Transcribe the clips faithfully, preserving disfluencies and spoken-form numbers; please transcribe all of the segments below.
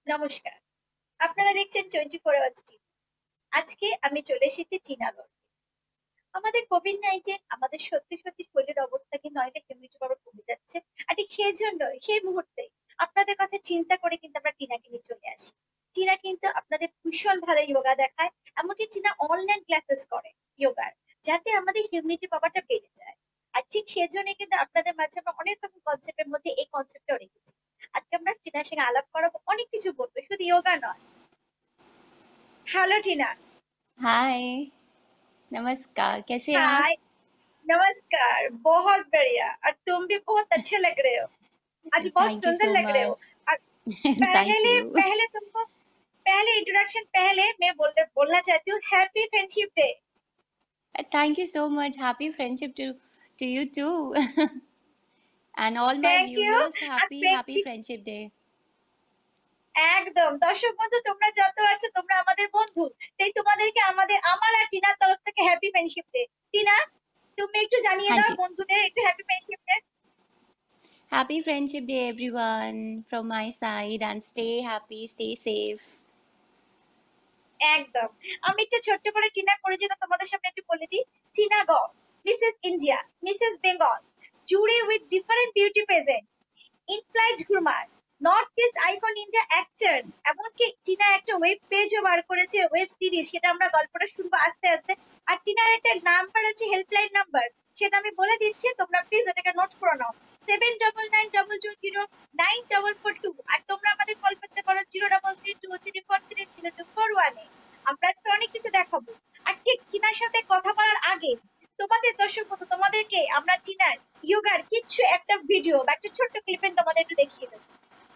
নমস্কার। আপনারা দেখছেন টোয়েন্টি ফোর আওয়ার্স টিভি। আজকে আমি চলে এসেছি চীনাগড়। আমাদের কোভিড নাইনটিন আমাদের সত্যি সত্যি শরীরের অবস্থা কিন্তু অনেকটা হিউমিডিটি পাওয়ার কমে যাচ্ছে। আর ঠিক সেই জন্য সেই মুহূর্তে আপনাদের কথা চিন্তা করে কিন্তু আমরা টিনাকে নিয়ে চলে আসি। টিনা কিন্তু আপনাদের ভীষণ ভালো যোগা দেখায়, এমনকি টিনা অনলাইন ক্লাসেস করে যোগার, যাতে আমাদের হিউমিডিটি পাওয়ারটা বেড়ে যায়। আর ঠিক সেজন্য কিন্তু আপনাদের মাঝে আমরা অনেক রকম কনসেপ্টের মধ্যে এই কনসেপ্টটাও রেখেছি। আজকে আমরা টিনার সঙ্গে আলাপ করাবো, অনেক কিছু বলবো, শুধু যোগা নয়। हेलो टीना। हाय, नमस्कार, कैसे हैं आप? हाय। नमस्कार, बहुत बढ़िया, और तुम भी बहुत अच्छे लग रहे हो। आज बहुत थैंक यू सुंदर सो लग रहे हो। मच। और थैंक पहले यू। पहले तुमको पहले इंट्रोडक्शन पहले मैं बोलते बोलना चाहती हूँ happy friendship day. Thank you so much. Happy friendship to to you too. And all my thank you. viewers, আর happy happy friendship friendship day. একদম, দর্শক বন্ধু তোমরা যত আছো তোমরা আমাদের বন্ধু, তাই তোমাদেরকে আমাদের আমার আর টিনার তরফ থেকে হ্যাপি ফ্রেন্ডশিপ ডে। টিনা, তুমি একটু জানিয়ে हाँ দাও जी. বন্ধুদের একটু happy friendship day. Happy friendship day everyone from my side and stay happy, stay safe. একদম। আমি একটু ছোট্ট করে চীনার পরিচিত তোমাদের সামনে একটু বলে দিই। চীনাগড়, মিসেস ইন্ডিয়া, মিসেস বেঙ্গল, জুড়ে with different beauty present, inflight groomer, North East icon India actors, এমনকি চীনা একটা ওয়েব পেজও বার করেছে, ওয়েব সিরিজ, সেটা আমরা গল্পটা শুনবো আস্তে আস্তে। আর চীনার একটা নাম্বার আছে, হেল্পলাইন নাম্বার, সেটা আমি বলে দিচ্ছি, তোমরা প্লিজ ওটাকে নোট করে নাও। Seven double nine double two zero nine double four two. আর তোমরা আমাদের কল করতে পারো zero double three two three four three zero two four ওয়ানে। আমরা আজকে অনেক কিছু দেখাবো। আর ঠিক চীনার সাথে কথা বলার আগে তোমাদের দর্শক বন্ধু তোমাদেরকে আমরা চীনার যোগার কিছু একটা ভিডিও বা একটা ছোট্ট ক্লিপেন তোমাদের একটু দেখিয়ে দেবো।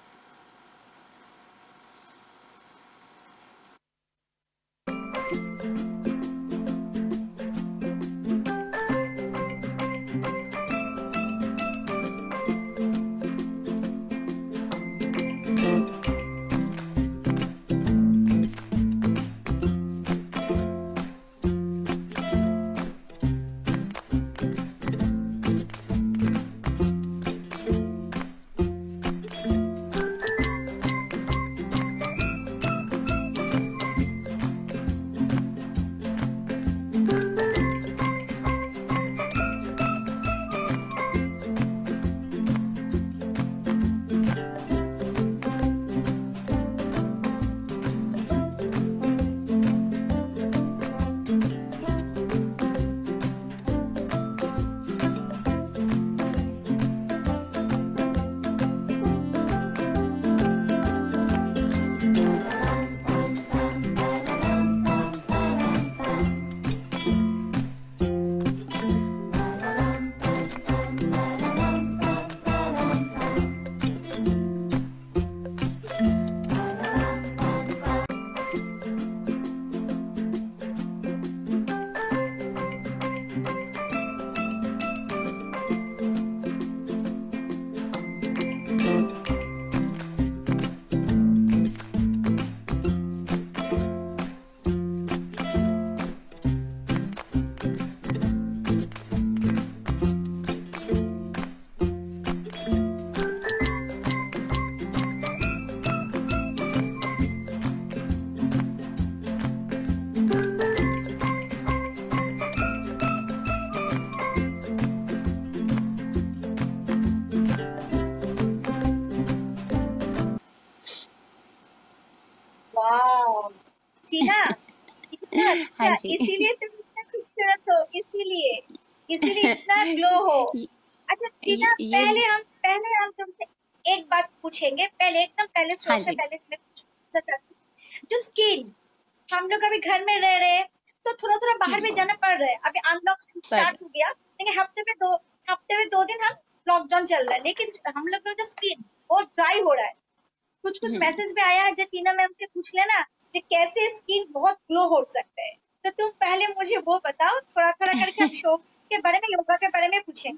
वाओ टीना, इतना हाँ अच्छा, जी. इसीलिए तुम इतना खूबसूरत हो, इसीलिए इसीलिए इतना ग्लो हो। ये अच्छा टीना, ये पहले हम पहले हम तुमसे एक बात पूछेंगे, पहले एकदम पहले शो हाँ से जी. पहले मैं कुछ पूछना चाहती हूँ। जो स्किन, हम लोग अभी घर में रह रहे हैं, तो थोड़ा थोड़ा बाहर भी हम्म. जाना पड़ रहा है, अभी अनलॉक पर स्टार्ट हो गया, लेकिन हफ्ते में दो हफ्ते में दो दिन हम लॉकडाउन चल रहा है, लेकिन हम लोग का जो स्किन वो ड्राई हो रहा है। कुछ कुछ हम्म. मैसेज भी आया है जो टीना मैम से पूछ लेना कि कैसे स्किन बहुत ग्लो हो सकता है। तो तुम पहले मुझे वो बताओ, थोड़ा थोड़ा करके हम शो के बारे में, योगा के बारे में पूछेंगे।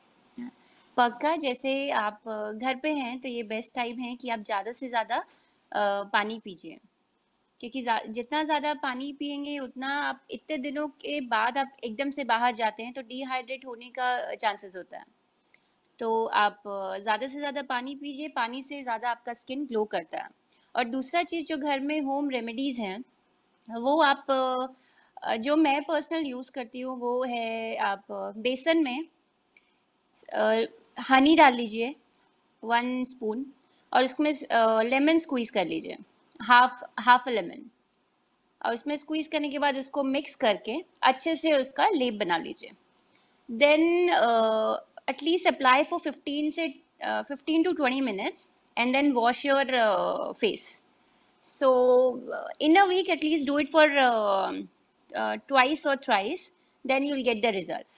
पक्का. जैसे आप अ, घर पे हैं तो ये बेस्ट टाइम है कि आप ज़्यादा से ज़्यादा अ, पानी पीजिए, क्योंकि जा- जितना ज़्यादा पानी पिएंगे उतना आप इतने दिनों के बाद आप एकदम से बाहर जाते हैं तो डिहाइड्रेट होने का चांसेस होता है. तो आप अ, ज़्यादा से ज़्यादा पानी पीजिए. पानी से ज़्यादा आपका स्किन ग्लो करता है. और दूसरा चीज़ जो घर में होम रेमेडीज़ हैं वो आप अ, जो मैं पर्सनल यूज़ करती हूँ वो है आप अ, बेसन में हनी डाल लीजिए वन स्पून और उसमें लेमन स्क्वीज़ कर लीजिए हाफ हाफ लेमन और उसमें स्क्वीज़ करने के बाद उसको मिक्स करके अच्छे से उसका लेप बना लीजिए then at least apply for fifteen से fifteen to twenty minutes and then wash your face so uh, in a week at least do it for uh, uh, twice or thrice then you'll get the results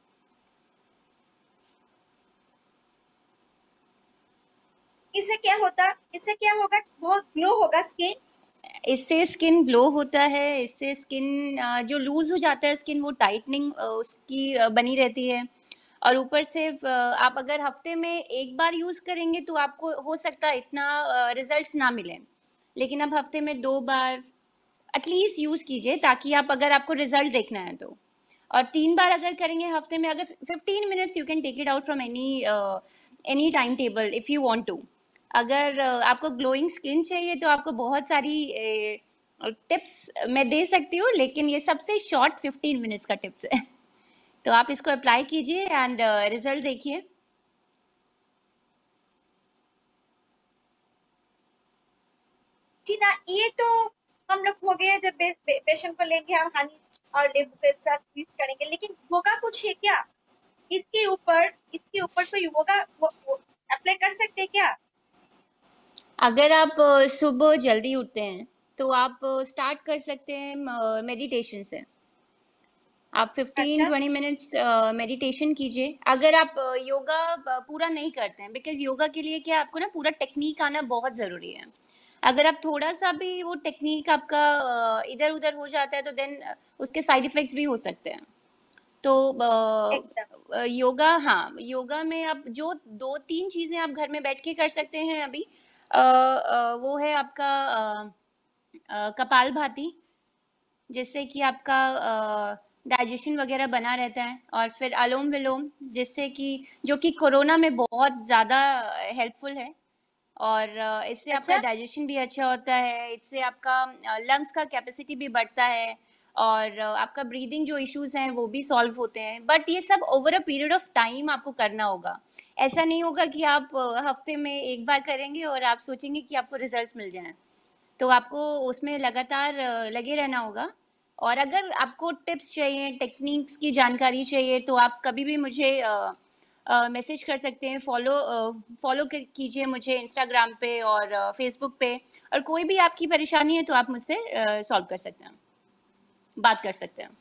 इससे क्या होता इससे क्या होगा? बहुत glow होगा skin? इससे skin glow होता है इससे स्किन जो लूज हो जाता है स्किन वो टाइटनिंग उसकी uh, बनी रहती है और ऊपर से uh, आप अगर हफ्ते में एक बार यूज़ करेंगे तो आपको हो सकता है इतना रिजल्ट ना मिले लेकिन अब हफ्ते में दो बार एटलीस्ट यूज़ कीजिए ताकि आप अगर आपको रिजल्ट देखना है तो और तीन बार अगर करेंगे हफ्ते में अगर fifteen minutes you can take it out from any any time table if you want to अगर uh, आपको ग्लोइंग स्किन चाहिए तो आपको बहुत सारी टिप्स uh, मैं दे सकती हूँ लेकिन ये सबसे शॉर्ट फिफ्टीन मिनट्स का टिप्स है तो आप इसको अप्लाई कीजिए एंड रिजल्ट देखिए जी ना, ये तो हम लोग हो गए जब बे, बे, बेसन को लेंगे हम हनी और नींबू के साथ मिक्स करेंगे, लेकिन होगा कुछ है क्या इसके ऊपर? इसके ऊपर कोई होगा वो, वो अप्लाई कर सकते हैं क्या? अगर आप uh, सुबह जल्दी उठते हैं तो आप स्टार्ट कर सकते हैं मेडिटेशन से आप फिफ्टीन अच्छा। ट्वेंटी मिनट्स मेडिटेशन कीजिए अगर आप योगा uh, पूरा नहीं करते हैं बिकॉज योगा के लिए क्या आपको ना पूरा टेक्निक आना बहुत ज़रूरी है अगर आप थोड़ा सा भी वो टेक्निक आपका इधर उधर हो जाता है तो देन उसके साइड इफ़ेक्ट्स भी हो सकते हैं तो एकदम। अ, योगा हाँ योगा में आप जो दो तीन चीज़ें आप घर में बैठ के कर सकते हैं अभी अ, अ, वो है आपका अ, अ, कपालभाति जिससे कि आपका डाइजेशन वगैरह बना रहता है और फिर अलोम विलोम जिससे कि जो कि कोरोना में बहुत ज़्यादा हेल्पफुल है और अ, इससे आपका अच्छा। डाइजेशन भी अच्छा होता है इससे आपका लंग्स का कैपेसिटी भी बढ़ता है और अ, आपका ब्रीदिंग जो इश्यूज हैं वो भी सॉल्व होते हैं बट ये सब over a period of time आपको करना होगा ऐसा नहीं होगा कि आप अ, हफ्ते में एक बार करेंगे और आप सोचेंगे कि आपको रिजल्ट्स मिल जाएं तो आपको उसमें लगातार अ, लगे रहना होगा और अगर आपको टिप्स चाहिए टेक्निक्स की जानकारी चाहिए तो आप कभी भी मुझे मैसेज कर सकते हैं फॉलो फॉलो कीजिए मुझे इंस्टाग्राम पे और फेसबुक पे और कोई भी आपकी परेशानी है तो आप मुझसे सॉल्व कर सकते हैं बात कर सकते हैं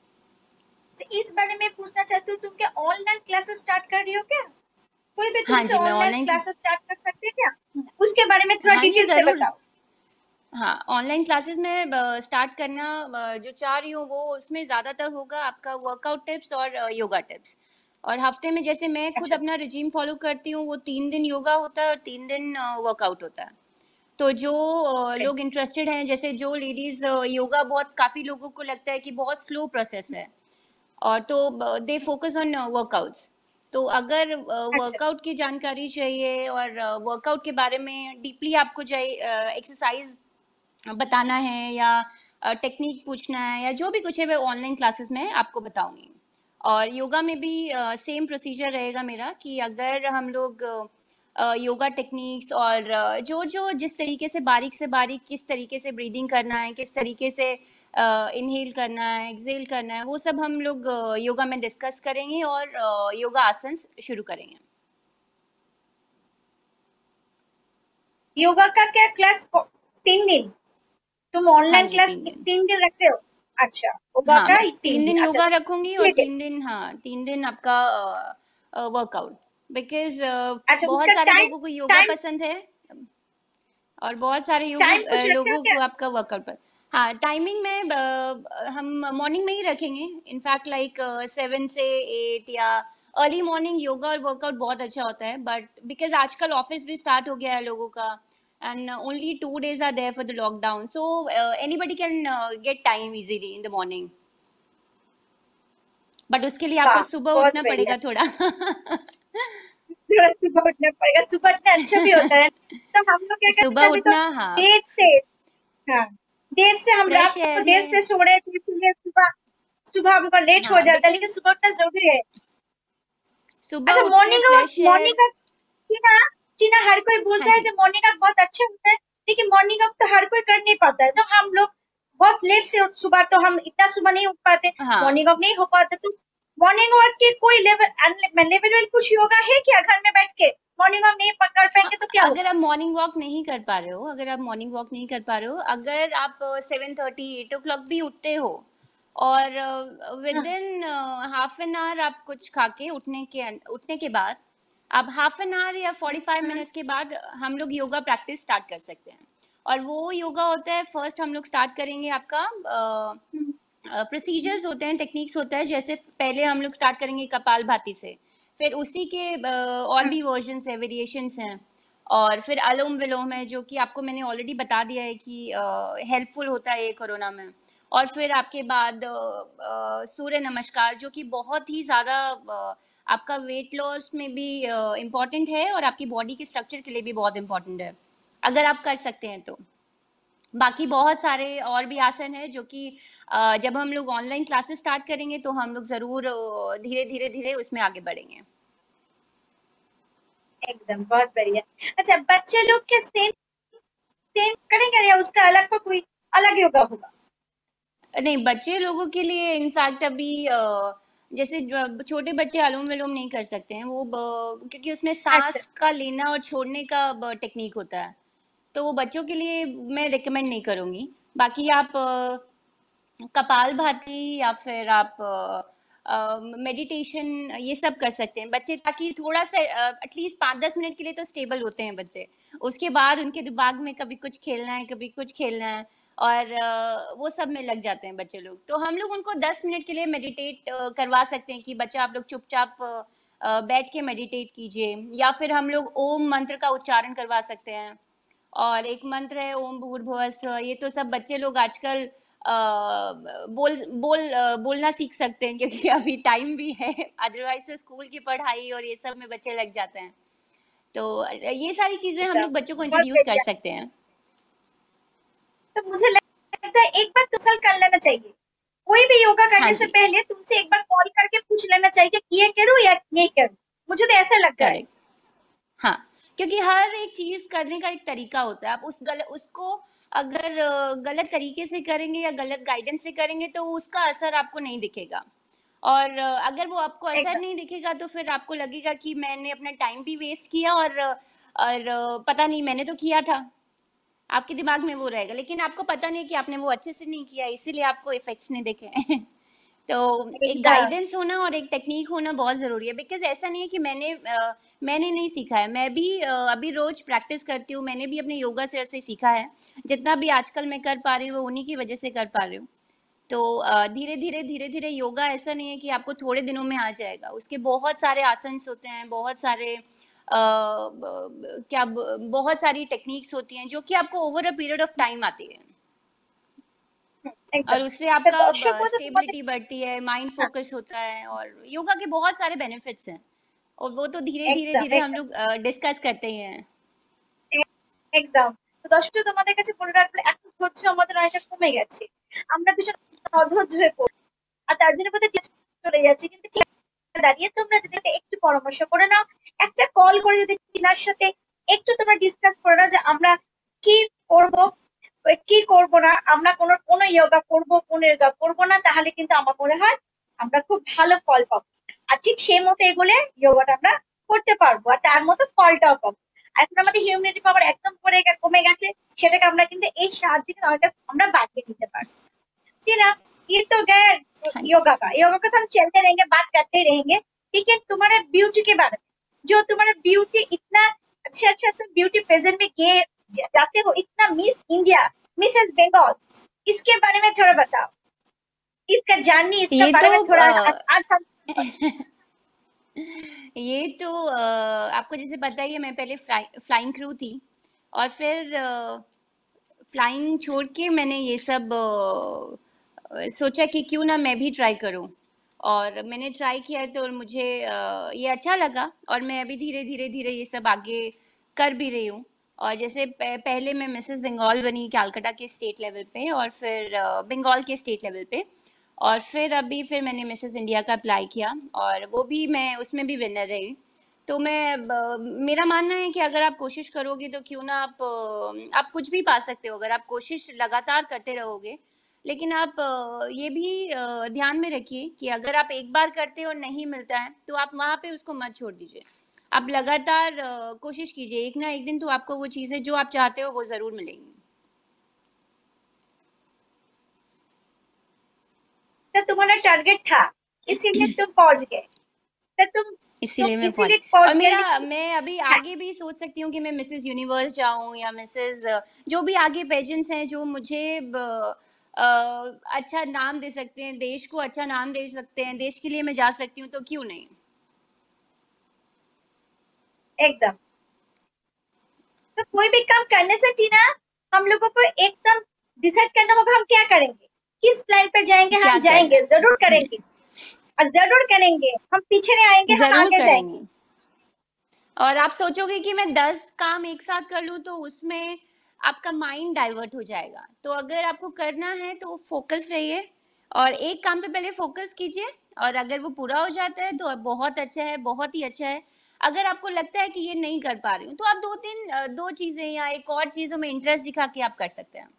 तो इस बारे में पूछना चाहती हूँ, तुम क्या ऑनलाइन क्लासेस स्टार्ट कर रही हो क्या? कोई भी हाँ तुमसे जी मैं ऑनलाइन ऑनलाइन क्लासेस स्टार्ट कर सकते हैं क्या? उसके बारे में थोड़ा हाँ जी डिटेल से ज़रूर बताओ। हाँ ऑनलाइन क्लासेस में स्टार्ट करना अ, जो चाह रही हूँ वो उसमें ज़्यादातर होगा आपका वर्कआउट टिप्स और योगा टिप्स और हफ्ते में जैसे मैं खुद अच्छा। अपना रिजीम फॉलो करती हूँ वो तीन दिन योगा होता है और तीन दिन वर्कआउट होता है तो जो अ, ओके। लोग इंटरेस्टेड हैं जैसे जो लेडीज़ योगा बहुत काफ़ी लोगों को लगता है कि बहुत स्लो प्रोसेस है और तो दे फोकस ऑन वर्कआउट्स तो अगर अच्छा। वर्कआउट की जानकारी चाहिए और वर्कआउट के बारे में डीपली आपको चाहिए एक्सरसाइज बताना है या टेक्निक पूछना है या जो भी कुछ है मैं ऑनलाइन क्लासेस में आपको बताऊंगी और योगा में भी सेम प्रोसीजर रहेगा मेरा कि अगर हम लोग अ, योगा टेक्निक्स और अ, जो जो जिस तरीके से बारीक से बारीक किस तरीके से ब्रीदिंग करना है किस तरीके से इनहेल करना है एक्सहेल करना है वो सब हम लोग अ, योगा में डिस्कस करेंगे और अ, योगा आसन शुरू करेंगे योगा का क्या क्लास? तीन दिन? तुम हाँ ऑनलाइन जी क्लास तीन दिन तीन दिन रखते हो? अच्छा, योगा हाँ का मैं तीन तीन दिन दिन अच्छा। योगा रखूंगी और ठीक है। तीन दिन हाँ तीन दिन आपका वर्कआउट बिकॉज अच्छा, बहुत उसका सारे टाइम लोगों को योगा टाइम पसंद है और बहुत सारे योगों टाइम अ, कुछ रखे हो लोगों क्या? को आपका वर्कआउट पर हाँ टाइमिंग में अ, हम मॉर्निंग में ही रखेंगे इनफैक्ट लाइक सेवन से एट या अर्ली मॉर्निंग योगा और वर्कआउट बहुत अच्छा होता है बट बिकॉज आजकल ऑफिस भी स्टार्ट हो गया है लोगों का and only two days are there for the lockdown so anybody can get time easily in the morning but उसके लिए आपको वाह, सुबह बहुत उठना बढ़िया। पड़ेगा थोड़ा थोड़ा सुबह उठना पड़ेगा, सुबह उठना अच्छा भी होता है। तो हम लोग क्या करते सुबह हैं, अभी तो उठना, हाँ, देर से, हाँ, देर से हम फ्रेश रात को एयर देर में, से सो रहे थे, इसलिए सुबह सुबह हमको लेट हो हाँ, जाता है, लेकिन बिकॉज सुबह उठना जरूरी है। सुबह अच्छा, उठ के morning walk, fresh air, morning walk, Tina, Tina, हर कोई हाँ बोलता है जी, जो मॉर्निंग वॉक बहुत अच्छा होता है, लेकिन मॉर्निंग वॉक तो हर कोई कर नहीं पाता है, तो हम लोग बहुत लेट से उठ, सुबह तो हम इतना सुबह नहीं उठ पाते, हाँ, मॉर्निंग वॉक नहीं हो पाता, तो मॉर्निंग वॉक के कोई लेवल लेवल कुछ योगा है क्या घर में बैठ के? मॉर्निंग वॉक नहीं कर हाँ, पाएंगे तो क्या अगर होगा? आप मॉर्निंग वॉक नहीं कर पा रहे हो, अगर आप मॉर्निंग वॉक नहीं कर पा रहे हो, अगर आप seven thirty eight o'clock भी उठते हो और विद हाँ, इन हाफ एन आवर आप कुछ खा के उठने के उठने के बाद आप हाफ एन आवर या फोर्टी फाइव हाँ, मिनट्स के बाद हम लोग योगा प्रैक्टिस स्टार्ट कर सकते हैं। और वो योगा होता है, फर्स्ट हम लोग स्टार्ट करेंगे आपका हम्म, प्रोसीजर्स होते हैं, टेक्निक्स होता है, जैसे पहले हम लोग स्टार्ट करेंगे कपाल भाती से, फिर उसी के अ, और हाँ, भी वर्जन्स है, वेरिएशंस हैं, और फिर अनुलोम विलोम है जो कि आपको मैंने ऑलरेडी बता दिया है कि हेल्पफुल होता है ये कोरोना में। और फिर आपके बाद अ, अ, सूर्य नमस्कार जो कि बहुत ही ज़्यादा अ, आपका वेट लॉस में भी इम्पॉर्टेंट है और आपकी बॉडी के स्ट्रक्चर के लिए भी बहुत इम्पॉर्टेंट है, अगर आप कर सकते हैं तो। बाकी बहुत सारे और भी आसन है जो कि अ, जब हम लोग ऑनलाइन क्लासेस स्टार्ट करेंगे तो हम लोग ज़रूर धीरे धीरे धीरे उसमें आगे बढ़ेंगे। एकदम बहुत बढ़िया। अच्छा, बच्चे लोग के सेम सेम करेंगे या उसका अलग का कोई अलग योगा होगा? नहीं, बच्चे लोगों के लिए इनफैक्ट अभी अ, जैसे जो छोटे बच्चे अनुलोम विलोम नहीं कर सकते हैं, वो ब- क्योंकि उसमें अच्छा, सांस का लेना और छोड़ने का टेक्निक होता है, तो वो बच्चों के लिए मैं रिकमेंड नहीं करूँगी। बाकी आप कपालभाति या फिर आप मेडिटेशन ये सब कर सकते हैं बच्चे, ताकि थोड़ा सा एटलीस्ट पाँच दस मिनट के लिए तो स्टेबल होते हैं बच्चे। उसके बाद उनके दिमाग में कभी कुछ खेलना है, कभी कुछ खेलना है, और अ, वो सब में लग जाते हैं बच्चे लोग। तो हम लोग उनको दस मिनट के लिए मेडिटेट करवा सकते हैं कि बच्चा आप लोग चुपचाप अ, अ, बैठ के मेडिटेट कीजिए, या फिर हम लोग ओम मंत्र का उच्चारण करवा सकते हैं। और एक मंत्र है ओम भूर्भुवः स्वः, ये तो सब बच्चे लोग आजकल अ, बोल बोल अ, बोलना सीख सकते हैं क्योंकि अभी टाइम भी है, अदरवाइज तो स्कूल की पढ़ाई और ये सब में बच्चे लग जाते हैं। तो ये सारी चीजें हम एकदम लोग बच्चों को बहुत इंट्रोड्यूस कर बढ़िया। सकते हैं। तो मुझे लगता है एक बार कंसल्ट कर लेना चाहिए, कोई भी योगा हाँ करने से जी, पहले तुमसे एक बार कॉल करके पूछ लेना चाहिए कि ये करूँ या नहीं करूँ। मुझे तो ऐसा लगता है। करेक्ट, हाँ, क्योंकि हर एक चीज करने का एक तरीका होता है। आप उस गल उसको अगर अ, गलत तरीके से करेंगे या गलत गाइडेंस से करेंगे तो उसका असर आपको नहीं दिखेगा। और अ, अगर वो आपको असर एकदम, नहीं दिखेगा तो फिर आपको लगेगा कि मैंने अपना टाइम भी वेस्ट किया, और अ, और अ, पता नहीं मैंने तो किया था। आपके दिमाग में वो रहेगा, लेकिन आपको पता नहीं कि आपने वो अच्छे से नहीं किया, इसीलिए आपको इफेक्ट्स नहीं दिखे। तो एक एकदम, गाइडेंस होना और एक टेक्नीक होना बहुत ज़रूरी है, बिकॉज ऐसा नहीं है कि मैंने अ, मैंने नहीं सीखा है, मैं भी अ, अभी रोज प्रैक्टिस करती हूँ, मैंने भी अपने योगा सर से सीखा है। जितना भी आजकल मैं कर पा रही हूँ वो उन्हीं की वजह से कर पा रही हूँ। तो अ, धीरे धीरे धीरे धीरे योगा ऐसा नहीं है कि आपको थोड़े दिनों में आ जाएगा, उसके बहुत सारे आसन्स होते हैं, बहुत सारे अ, ब- ब- क्या ब- बहुत सारी टेक्निक्स होती हैं जो कि आपको over a period of time आती है, एकदम। और उससे तो आपका दर्शकों से तुम्हारे, स्टेबिलिटी बढ़ती है, माइंड हाँ, फोकस होता है, और योगा के बहुत सारे बेनिफिट्स हैं, और वो तो धीरे धीरे एकदम, धीरे हम एकदम, लोग डिस्कस करते ही हैं। একদম। তো দর্শক তোমাদের কাছে বলে রাখবো, এখন হচ্ছে আমাদের অনেকটা কমে গেছে, আমরা ভীষণ অধৈর্য হয়ে পড়ি, আর তার জন্য বোধহয় টিচার চলে যাচ্ছে, কিন্তু ঠিক দাঁড়িয়ে তোমরা যদি একটা একটু পরামর্শ করে নাও, একটা কল করে যদি টিনার সাথে একটু তোমরা ডিসকাস করে নাও যে আমরা কি করব, কি করব না, আমরা কোন কোন যোগা করব, কোন যোগা করব না, তাহলে কিন্তু আমার মনে হয় আমরা খুব ভালো ফল পাবো। আর ঠিক সেই মতো এগোলে যোগাটা আমরা করতে পারবো, আর তার মতো ফলটাও পাবো। আর এখন আমাদের হিউম্যানিটি পাওয়ার একদম পড়ে গে- কমে গেছে, সেটাকে আমরা কিন্তু এই সাহায্যে কিন্তু অনেকটা আমরা বাড়িয়ে নিতে পারবো। जी ना, ये तो गए हाँ जी, योगा का, योगा का तो हम चलते रहेंगे, बात करते ही रहेंगे। लेकिन तुम्हारे ब्यूटी के बारे में, जो तुम्हारा ब्यूटी इतना अच्छा अच्छा, तुम ब्यूटी पेजेंट में गए ज- जाते हो, इतना मिस इंडिया, मिसेस बंगाल, इसके बारे में थोड़ा बताओ, इसका जर्नी, इसका ये बारे तो में थोड़ा आज अ, आज हम। ये तो अ, आपको जैसे पता ही है, मैं पहले फ्लाई, फ्लाइंग क्रू थी, और फिर फ्लाइंग छोड़ के मैंने ये सब अ, सोचा कि क्यों ना मैं भी ट्राई करूं। और मैंने ट्राई किया तो मुझे अ, ये अच्छा लगा और मैं अभी धीरे धीरे धीरे ये सब आगे कर भी रही हूँ। और जैसे प- पहले मैं मिसेस बंगाल बनी कलकत्ता के स्टेट लेवल पे, और फिर अ, बंगाल के स्टेट लेवल पे, और फिर अभी फिर मैंने मिसेस इंडिया का अप्लाई किया और वो भी मैं उसमें भी विनर रही। तो मैं ब- मेरा मानना है कि अगर आप कोशिश करोगे तो क्यों ना आप अ, आप कुछ भी पा सकते हो अगर आप कोशिश लगातार करते रहोगे। लेकिन आप अ, ये भी अ, ध्यान में रखिए कि अगर आप एक बार करते हो और नहीं मिलता है तो आप वहाँ पे उसको मत छोड़ दीजिए। आप लगातार अ, कोशिश कीजिए, एक ना एक दिन तो आपको वो चीज़ें जो आप चाहते हो वो ज़रूर मिलेंगी। तो तुम्हारा टारगेट था, इसीलिए तुम पहुंच गए। तो तुम इसीलिए तुम मैं पहुंच इसीलिए और पहुंच गए, मेरा लेकिन मैं अभी हाँ, आगे भी सोच सकती हूँ कि मैं मिसेस यूनिवर्स जाऊँ या मिसेस जो भी आगे पेजेंट्स हैं जो मुझे ब, अ, अच्छा नाम दे सकते हैं, देश को अच्छा नाम दे सकते हैं, देश के लिए मैं जा सकती हूँ तो क्यों नहीं। एकदम। तो कोई भी काम करने से टीना, हम लोगों को एकदम डिसाइड करना होगा हम क्या करेंगे, किस प्लान पे जाएंगे। क्या हम करना जाएंगे, है। जरूर करेंगे, हम्म, और जरूर करेंगे। हम पीछे नहीं आएंगे, हम जरूर आगे जाएंगे। करेंगे। और आप सोचोगे कि मैं दस काम एक साथ कर लूँ तो उसमें आपका माइंड डाइवर्ट हो जाएगा। तो अगर आपको करना है तो फोकस रहिए और एक काम पे पहले फोकस कीजिए, और अगर वो पूरा हो जाता है तो बहुत अच्छा है, बहुत ही अच्छा है। अगर आपको लगता है कि ये नहीं कर पा रही हूँ तो आप दो तीन अ, दो चीजें या एक और चीजों में इंटरेस्ट दिखा के आप कर सकते हैं।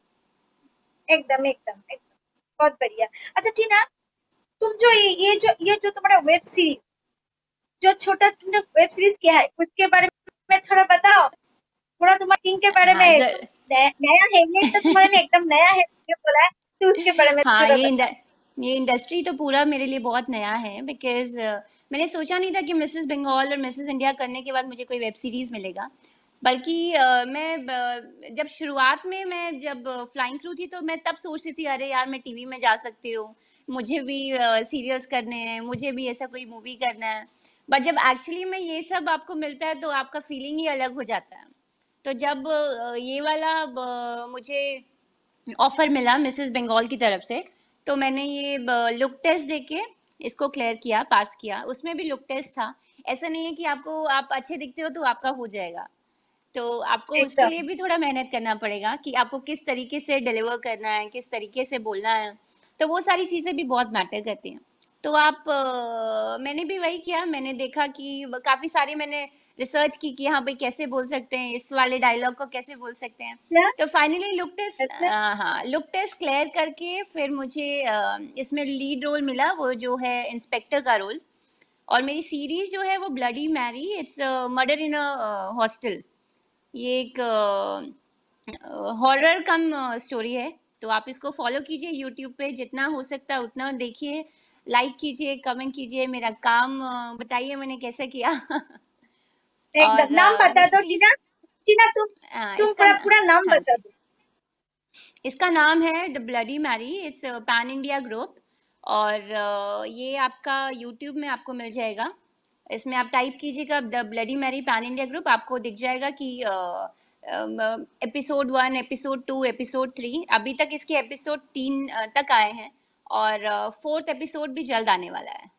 एकदम एकदम एकदम, बहुत बढ़िया। अच्छा टीना, तुम जो ये ये जो ये जो तुम्हारा वेब सीरीज, जो छोटा तुमने वेब सीरीज किया है, उसके बारे में थोड़ा बताओ। थोड़ा तुम्हारी टीम के बारे हाँ में, जर तुम नया, नया है ये तो तुम्हारे लिए एकदम नया है, तुमने बोला है, तो उसके बारे में हाँ, थोड़ा ये इंड बताओ। ये इंडस्ट्री तो पूरा मेरे लिए बहुत नया है, बिकॉज़ मैंने सोचा नहीं था कि मिसेस बंगाल और मिसेस इंडिया करने के बाद मुझे कोई वेब सीरीज़ मिलेगा। बल्कि अ, मैं ब जब शुरुआत में मैं जब फ्लाइंग क्रू थी तो मैं तब सोचती थी अरे यार मैं टीवी में जा सकती हूँ, मुझे भी अ, सीरियल्स करने हैं, मुझे भी ऐसा कोई मूवी करना है। बट जब एक्चुअली में ये सब आपको मिलता है तो आपका फीलिंग ही अलग हो जाता है। तो जब अ, ये वाला ब मुझे ऑफर मिला मिसेस बंगाल की तरफ से, तो मैंने ये लुक टेस्ट देके इसको क्लियर किया, पास किया। उसमें भी लुक टेस्ट था। ऐसा नहीं है कि आपको आप अच्छे दिखते हो तो आपका हो जाएगा। तो आपको उसके लिए एकदम। भी थोड़ा मेहनत करना पड़ेगा कि आपको किस तरीके से डिलीवर करना है, किस तरीके से बोलना है। तो वो सारी चीज़ें भी बहुत मैटर करती हैं। तो आप अ, मैंने भी वही किया, मैंने देखा कि काफ़ी सारी मैंने रिसर्च की कि हाँ भाई कैसे बोल सकते हैं, इस वाले डायलॉग को कैसे बोल सकते हैं। क्या? तो फाइनली लुक टेस्ट, अच्छा। हाँ लुक टेस्ट क्लियर करके फिर मुझे अ, इसमें लीड रोल मिला, वो जो है इंस्पेक्टर का रोल। और मेरी सीरीज जो है वो Bloody Mary, it's murder in a hostel. ये एक हॉरर कम स्टोरी है। तो आप इसको फॉलो कीजिए यूट्यूब पे, जितना हो सकता है उतना देखिए, लाइक कीजिए, कमेंट कीजिए, मेरा काम अ, बताइए मैंने कैसे किया। एकदम, और नाम बता बस दो टीना। प्लीज, टीना तुम तुम इसका पूरा न- पूरा नाम हाँ बता जी, दो। इसका नाम है the Bloody Mary, it's pan India group. और अ, ये आपका यूट्यूब में आपको मिल जाएगा। इसमें आप टाइप कीजिएगा the Bloody Mary pan India group, आपको दिख जाएगा कि episode one, episode two, episode three, अभी तक इसके एपिसोड तीन अ, तक आए हैं। और फोर्थ एपिसोड भी जल्द आने वाला है।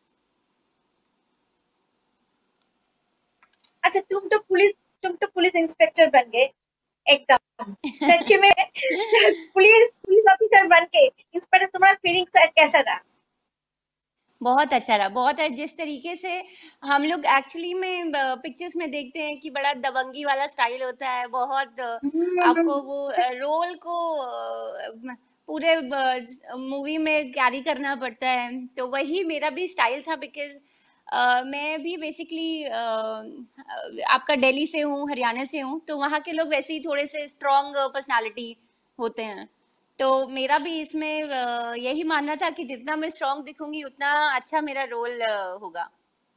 अच्छा, तुम तो पुलिस तुम तो पुलिस इंस्पेक्टर बन गए, एकदम सच्ची में। पुलिस पुलिस ऑफिसर बन के इंस्पेक्टर, तुम्हारा फीलिंग कैसा रहा? बहुत अच्छा रहा, बहुत है जिस तरीके से हम लोग एक्चुअली में पिक्चर्स में देखते हैं कि बड़ा दबंगी वाला स्टाइल होता है, बहुत अ, हम्म, आपको वो रोल को अ, म- पूरे मूवी में कैरी करना पड़ता है। तो वही मेरा भी स्टाइल था, बिकॉज मैं भी बेसिकली आपका दिल्ली से हूँ, हरियाणा से हूँ, तो वहाँ के लोग वैसे ही थोड़े से स्ट्रॉन्ग पर्सनालिटी होते हैं। तो मेरा भी इसमें अ, यही मानना था कि जितना मैं स्ट्रांग दिखूंगी उतना अच्छा मेरा रोल होगा।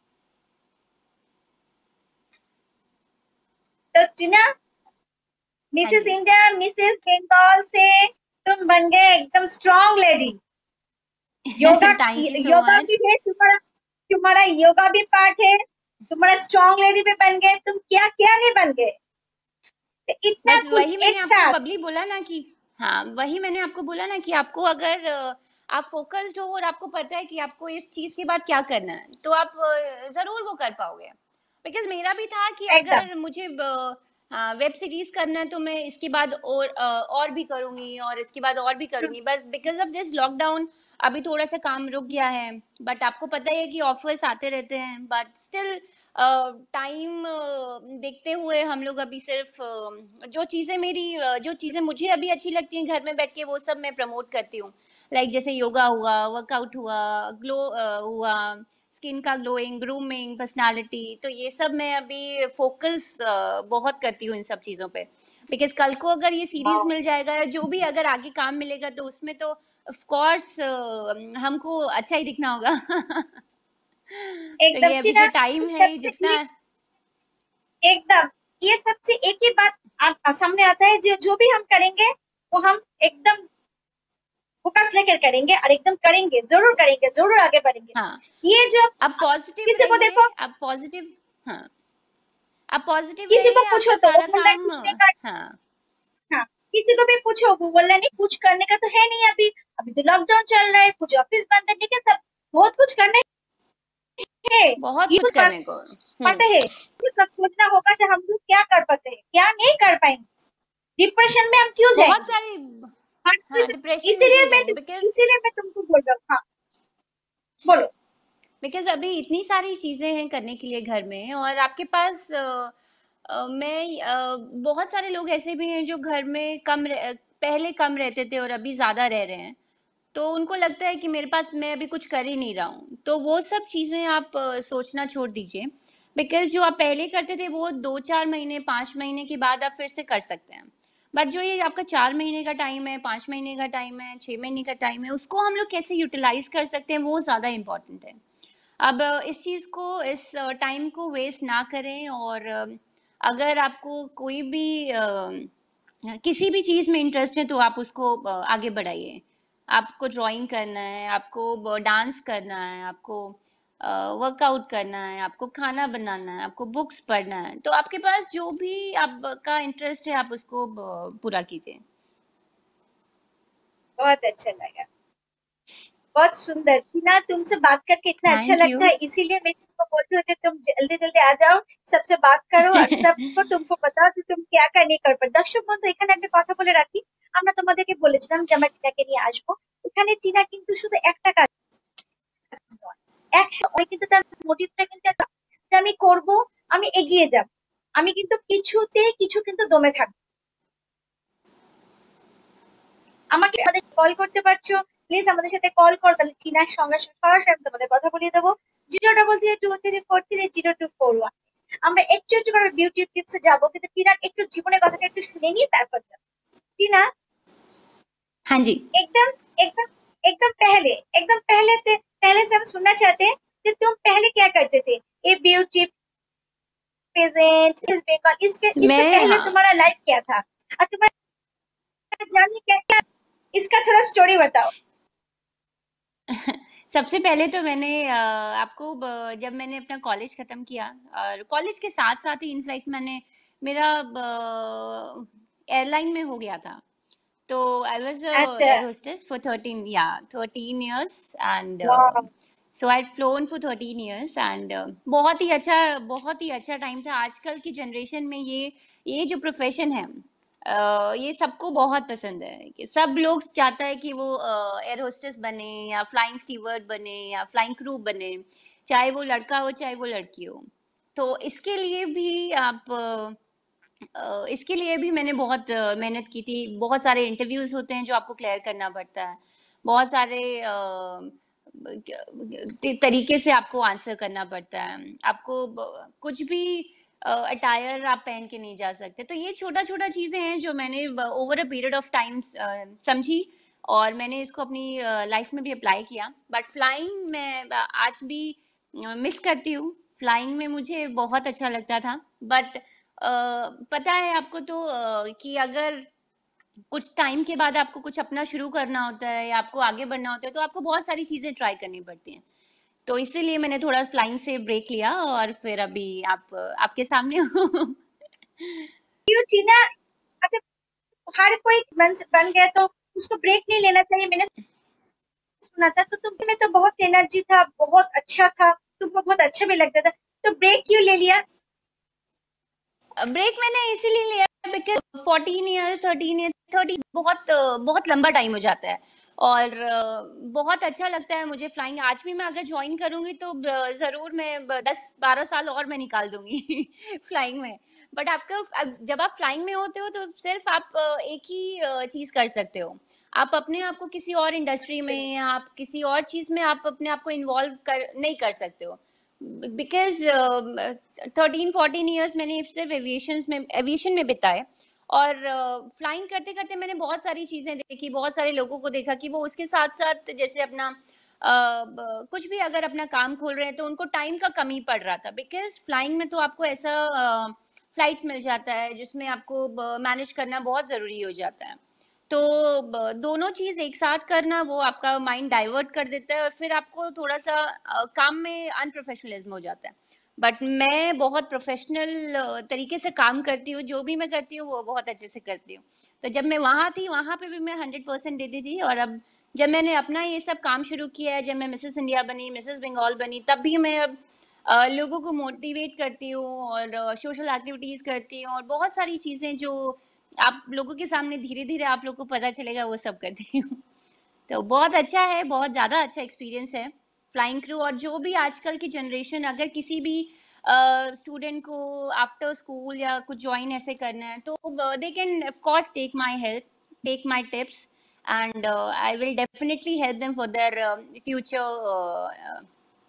तो टीना, हाँ Mrs ji. India Mrs Bengal से तुम बन गए एकदम strong lady. Yoga thank you so yoga भी मच। है तुम्हारा, तुम्हारा योगा भी पार्ट है। तुम्हारा स्ट्रांग लेडी भी बन गए, तुम क्या क्या नहीं बन गए। तो इतना बस कुछ वही मैंने एक आपको साथ। बबली बोला ना कि हाँ, वही मैंने आपको बोला ना कि आपको अगर अ, आप फोकस्ड हो और आपको पता है कि आपको इस चीज के बाद क्या करना है, तो आप अ, जरूर वो कर पाओगे। बिकॉज मेरा भी था कि एकदम। अगर मुझे वेब सीरीज करना है तो मैं इसके बाद और अ, और भी करूंगी और इसके बाद और भी हम्म, करूंगी, बस बिकॉज ऑफ दिस लॉकडाउन अभी थोड़ा सा काम रुक गया है। बट आपको पता ही है कि ऑफर्स आते रहते हैं, बट स्टिल टाइम देखते हुए हम लोग अभी सिर्फ अ, जो चीज़ें मेरी अ, जो चीज़ें मुझे अभी अच्छी लगती हैं घर में बैठ के, वो सब मैं प्रमोट करती हूँ। लाइक जैसे योगा हुआ, वर्कआउट हुआ, ग्लो हुआ, स्किन का ग्लोइंग, ग्रूमिंग, पर्सनालिटी, तो ये सब मैं अभी फोकस बहुत करती हूँ इन सब चीज़ों पे। बिकॉज कल को अगर ये सीरीज वाओ, मिल जाएगा या जो भी अगर आगे काम मिलेगा तो उसमें तो ऑफ कोर्स हमको अच्छा ही दिखना होगा। तो एकदम ये अभी टीना। जो टाइम है सबसे जितना। एक एकदम, ये सबसे एक ही बात आ, आ, सामने आता है, जो जो भी हम करेंगे वो हम एकदम फोकस लेकर करेंगे, और एकदम करेंगे, जरूर करेंगे, जरूर आगे बढ़ेंगे। हाँ, ये जो आप पॉजिटिव किसी को रहिए, देखो, आप पॉजिटिव। हाँ, आप पॉजिटिव किसी को रहिए, पूछो आपका तो वो सारा बोल रहा है काम। कुछ नहीं कर। हाँ, हाँ, किसी को भी पूछो वो बोल रहा है नहीं, कुछ करने का तो है नहीं अभी, अभी तो लॉकडाउन चल रहा है, कुछ ऑफिस बंद है, लेकिन सब बहुत कुछ करना है। बहुत ये कुछ कुछ बात करने को। हम्म। पता है, ये सब सोचना होगा कि हम लोग क्या कर पाते हैं, क्या नहीं कर पाएंगे, डिप्रेशन में हम क्यों बहुत जाएंगे। सारी। हाँ, तो हाँ, डिप्रेशन में इसीलिए क्यों मैं जाएंगे? तुम बिकॉज इसीलिए मैं तुमको बोल रहा हूँ। हाँ, बोलो। बिकॉज अभी इतनी सारी चीजें हैं करने के लिए घर में, और आपके पास अ, अ, मैं अ, बहुत सारे लोग ऐसे भी हैं जो घर में कम रह, पहले कम रहते थे और अभी ज्यादा रह रहे हैं। तो उनको लगता है कि मेरे पास, मैं अभी कुछ कर ही नहीं रहा हूँ, तो वो सब चीज़ें आप अ, सोचना छोड़ दीजिए। बिकॉज जो आप पहले करते थे वो दो चार महीने पाँच महीने के बाद आप फिर से कर सकते हैं। बट जो ये आपका चार महीने का टाइम है, पाँच महीने का टाइम है, छः महीने का टाइम है, उसको हम लोग कैसे यूटिलाइज कर सकते हैं, वो ज़्यादा इम्पोर्टेंट है। अब अ, इस चीज़ को, इस टाइम को वेस्ट ना करें। और अ, अगर आपको कोई भी अ, किसी भी चीज़ में इंटरेस्ट है तो आप उसको अ, आगे बढ़ाइए। आपको ड्राइंग करना है, आपको डांस करना है, आपको वर्कआउट करना है, आपको खाना बनाना है, आपको बुक्स पढ़ना है, तो आपके पास जो भी आपका इंटरेस्ट है आप उसको ब- पूरा कीजिए। बहुत अच्छा लगा, बहुत सुंदर टीना, तुमसे बात करके इतना अच्छा थैंक लगता यू। है, इसीलिए मैं तुमको बोलती हूँ कि तुम जल्दी जल्दी आ जाओ, सबसे बात करो और सबको तुमको बताओ कि तुम क्या क्या नहीं कर পারো। দর্শক বন্ধু, এখানে একটা কথা বলে রাখি, আমরা তোমাদেরকে বলেছিলাম যে আমরা টিনাকে নিয়ে আসবো। এখানে টিনা কিন্তু শুধু একটা কাজ নয়, একসাথে কিন্তু তার মোটিভটা কিন্তু একটা, যে আমি করব, আমি এগিয়ে যাব, আমি কিন্তু কিছুতে কিছু কিন্তু দমে থাকবো। আমাকে আমাদের কল করতে পারছো, প্লিজ আমাদের সাথে কল করো, তাহলে টিনার সঙ্গে সরাসরি আমি তোমাদের কথা বলিয়ে দেবো। Zero double zero two three four three zero two four one. আমরা একটু একটু করে বিউটি টিপসে যাবো, কিন্তু টিনার একটু জীবনের কথাটা একটু শুনে নিয়ে তারপর যাবো। टीना, हाँ जी। एकदम एकदम एकदम पहले एकदम पहले से पहले से हम सुनना चाहते हैं कि तुम पहले क्या करते थे, ये ब्यूटी पेजेंट इस बंगाल, इसके इससे मैं पहले हाँ, तुम्हारा लाइफ क्या था, और तुम्हारा जर्नी क्या क्या, इसका थोड़ा स्टोरी बताओ। सबसे पहले तो मैंने अ, आपको ब- जब मैंने अपना कॉलेज ख़त्म किया, और कॉलेज के साथ साथ ही इनफैक्ट मैंने, मेरा एयरलाइन में हो गया था। तो आई वॉज अच्छा। एयर होस्टेस फॉर थर्टीन, या थर्टीन ईयर्स। एंड वाह। So I flown for thirteen years. And बहुत ही अच्छा, बहुत ही अच्छा टाइम था। आजकल की जनरेशन में ये ये जो प्रोफेशन है, अ, ये सबको बहुत पसंद है, कि सब लोग चाहता है कि वो एयर होस्टेस बने या फ्लाइंग स्टीवर्ड बने या फ्लाइंग क्रू बने, चाहे वो लड़का हो चाहे वो लड़की हो। तो इसके लिए भी आप अ, अ, इसके लिए भी मैंने बहुत अ, मेहनत की थी। बहुत सारे इंटरव्यूज होते हैं जो आपको क्लियर करना पड़ता है, बहुत सारे अ, क- तरीके से आपको आंसर करना पड़ता है। आपको ब- कुछ भी अटायर आप पहन के नहीं जा सकते। तो ये छोटा छोटा चीज़ें हैं जो मैंने over a period of time समझी, और मैंने इसको अपनी लाइफ में भी अप्लाई किया। बट फ्लाइंग मैं अ, आज भी मिस करती हूँ। फ्लाइंग में मुझे बहुत अच्छा लगता था। बट अ, पता है आपको तो अ, कि अगर कुछ टाइम के बाद आपको कुछ अपना शुरू करना होता है या आपको आगे बढ़ना होता है, तो आपको बहुत सारी चीज़ें ट्राई करनी पड़ती हैं। तो इसीलिए मैंने थोड़ा फ्लाइंग से ब्रेक लिया और फिर अभी आप आपके सामने हूँ। क्यों टीना, अच्छा, हर कोई बन बन गया तो उसको ब्रेक नहीं लेना चाहिए, मैंने सुना था, तो तुम में तो बहुत एनर्जी था, बहुत अच्छा था, तुमको बहुत अच्छा भी लगता था, तो ब्रेक क्यों ले लिया? ब्रेक मैंने इसीलिए लिया because fourteen years thirteen year thirty बहुत अ, बहुत लंबा टाइम हो जाता है और अ, बहुत अच्छा लगता है मुझे फ्लाइंग। आज भी मैं अगर ज्वाइन करूंगी तो ब- जरूर मैं ब- दस बारह साल और मैं निकाल दूंगी फ्लाइंग में। बट आपका अब जब आप फ्लाइंग में होते हो तो सिर्फ आप अ, एक ही अ, चीज कर सकते हो। आप अपने आप को किसी और इंडस्ट्री अच्छा, में या आप किसी और चीज में आप अपने आप को इन्वॉल्व कर नहीं कर सकते हो बिकॉज थर्टीन फोर्टीन ईयर्स मैंने सिर्फ एविएशन में एविएशन में बिताए और फ्लाइंग uh, करते करते मैंने बहुत सारी चीज़ें देखी, बहुत सारे लोगों को देखा कि वो उसके साथ साथ जैसे अपना uh, कुछ भी अगर अपना काम खोल रहे हैं तो उनको टाइम का कमी पड़ रहा था बिकॉज फ्लाइंग में तो आपको ऐसा फ्लाइट्स uh, मिल जाता है जिसमें आपको मैनेज करना बहुत ज़रूरी हो जाता है। तो ब- दोनों चीज एक साथ करना वो आपका माइंड डाइवर्ट कर देता है और फिर आपको थोड़ा सा अ, काम में अनप्रोफेशनलिज्म हो जाता है। बट मैं बहुत प्रोफेशनल तरीके से काम करती हूँ, जो भी मैं करती हूँ वो बहुत अच्छे से करती हूँ। तो जब मैं वहाँ थी वहाँ पे भी मैं हंड्रेड परसेंट देती थी और अब जब मैंने अपना ये सब काम शुरू किया है, जब मैं मिसेस इंडिया बनी, मिसेस बंगाल बनी, तब भी मैं अब अ, लोगों को मोटिवेट करती हूँ और सोशल एक्टिविटीज़ करती हूँ और बहुत सारी चीज़ें जो आप लोगों के सामने धीरे धीरे आप लोग को पता चलेगा वो सब करती हूँ। तो बहुत अच्छा है, बहुत ज़्यादा अच्छा एक्सपीरियंस है फ्लाइंग क्रू। और जो भी आजकल की जनरेशन अगर किसी भी स्टूडेंट को आफ्टर स्कूल या कुछ ज्वाइन ऐसे करना है तो they can of course take my help, take my tips and I will definitely help them for their future.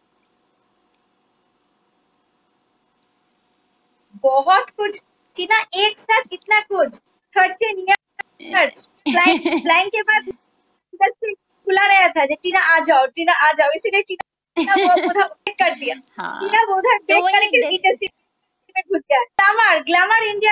बहुत कुछ टीना, एक साथ इतना कुछ, थर्टीन ईयर्स फ्लाइंग फ्लाइंग के बाद उधर से बुला रहा था जे टीना आ जाओ, टीना आ जाओ, इसीलिए टीना वो उधर ब्रेक कर दिया, हाँ, टीना वो उधर तो ब्रेक वही करके डेस्ट इंडस्ट्री में घुस गया। Glamour glamour India,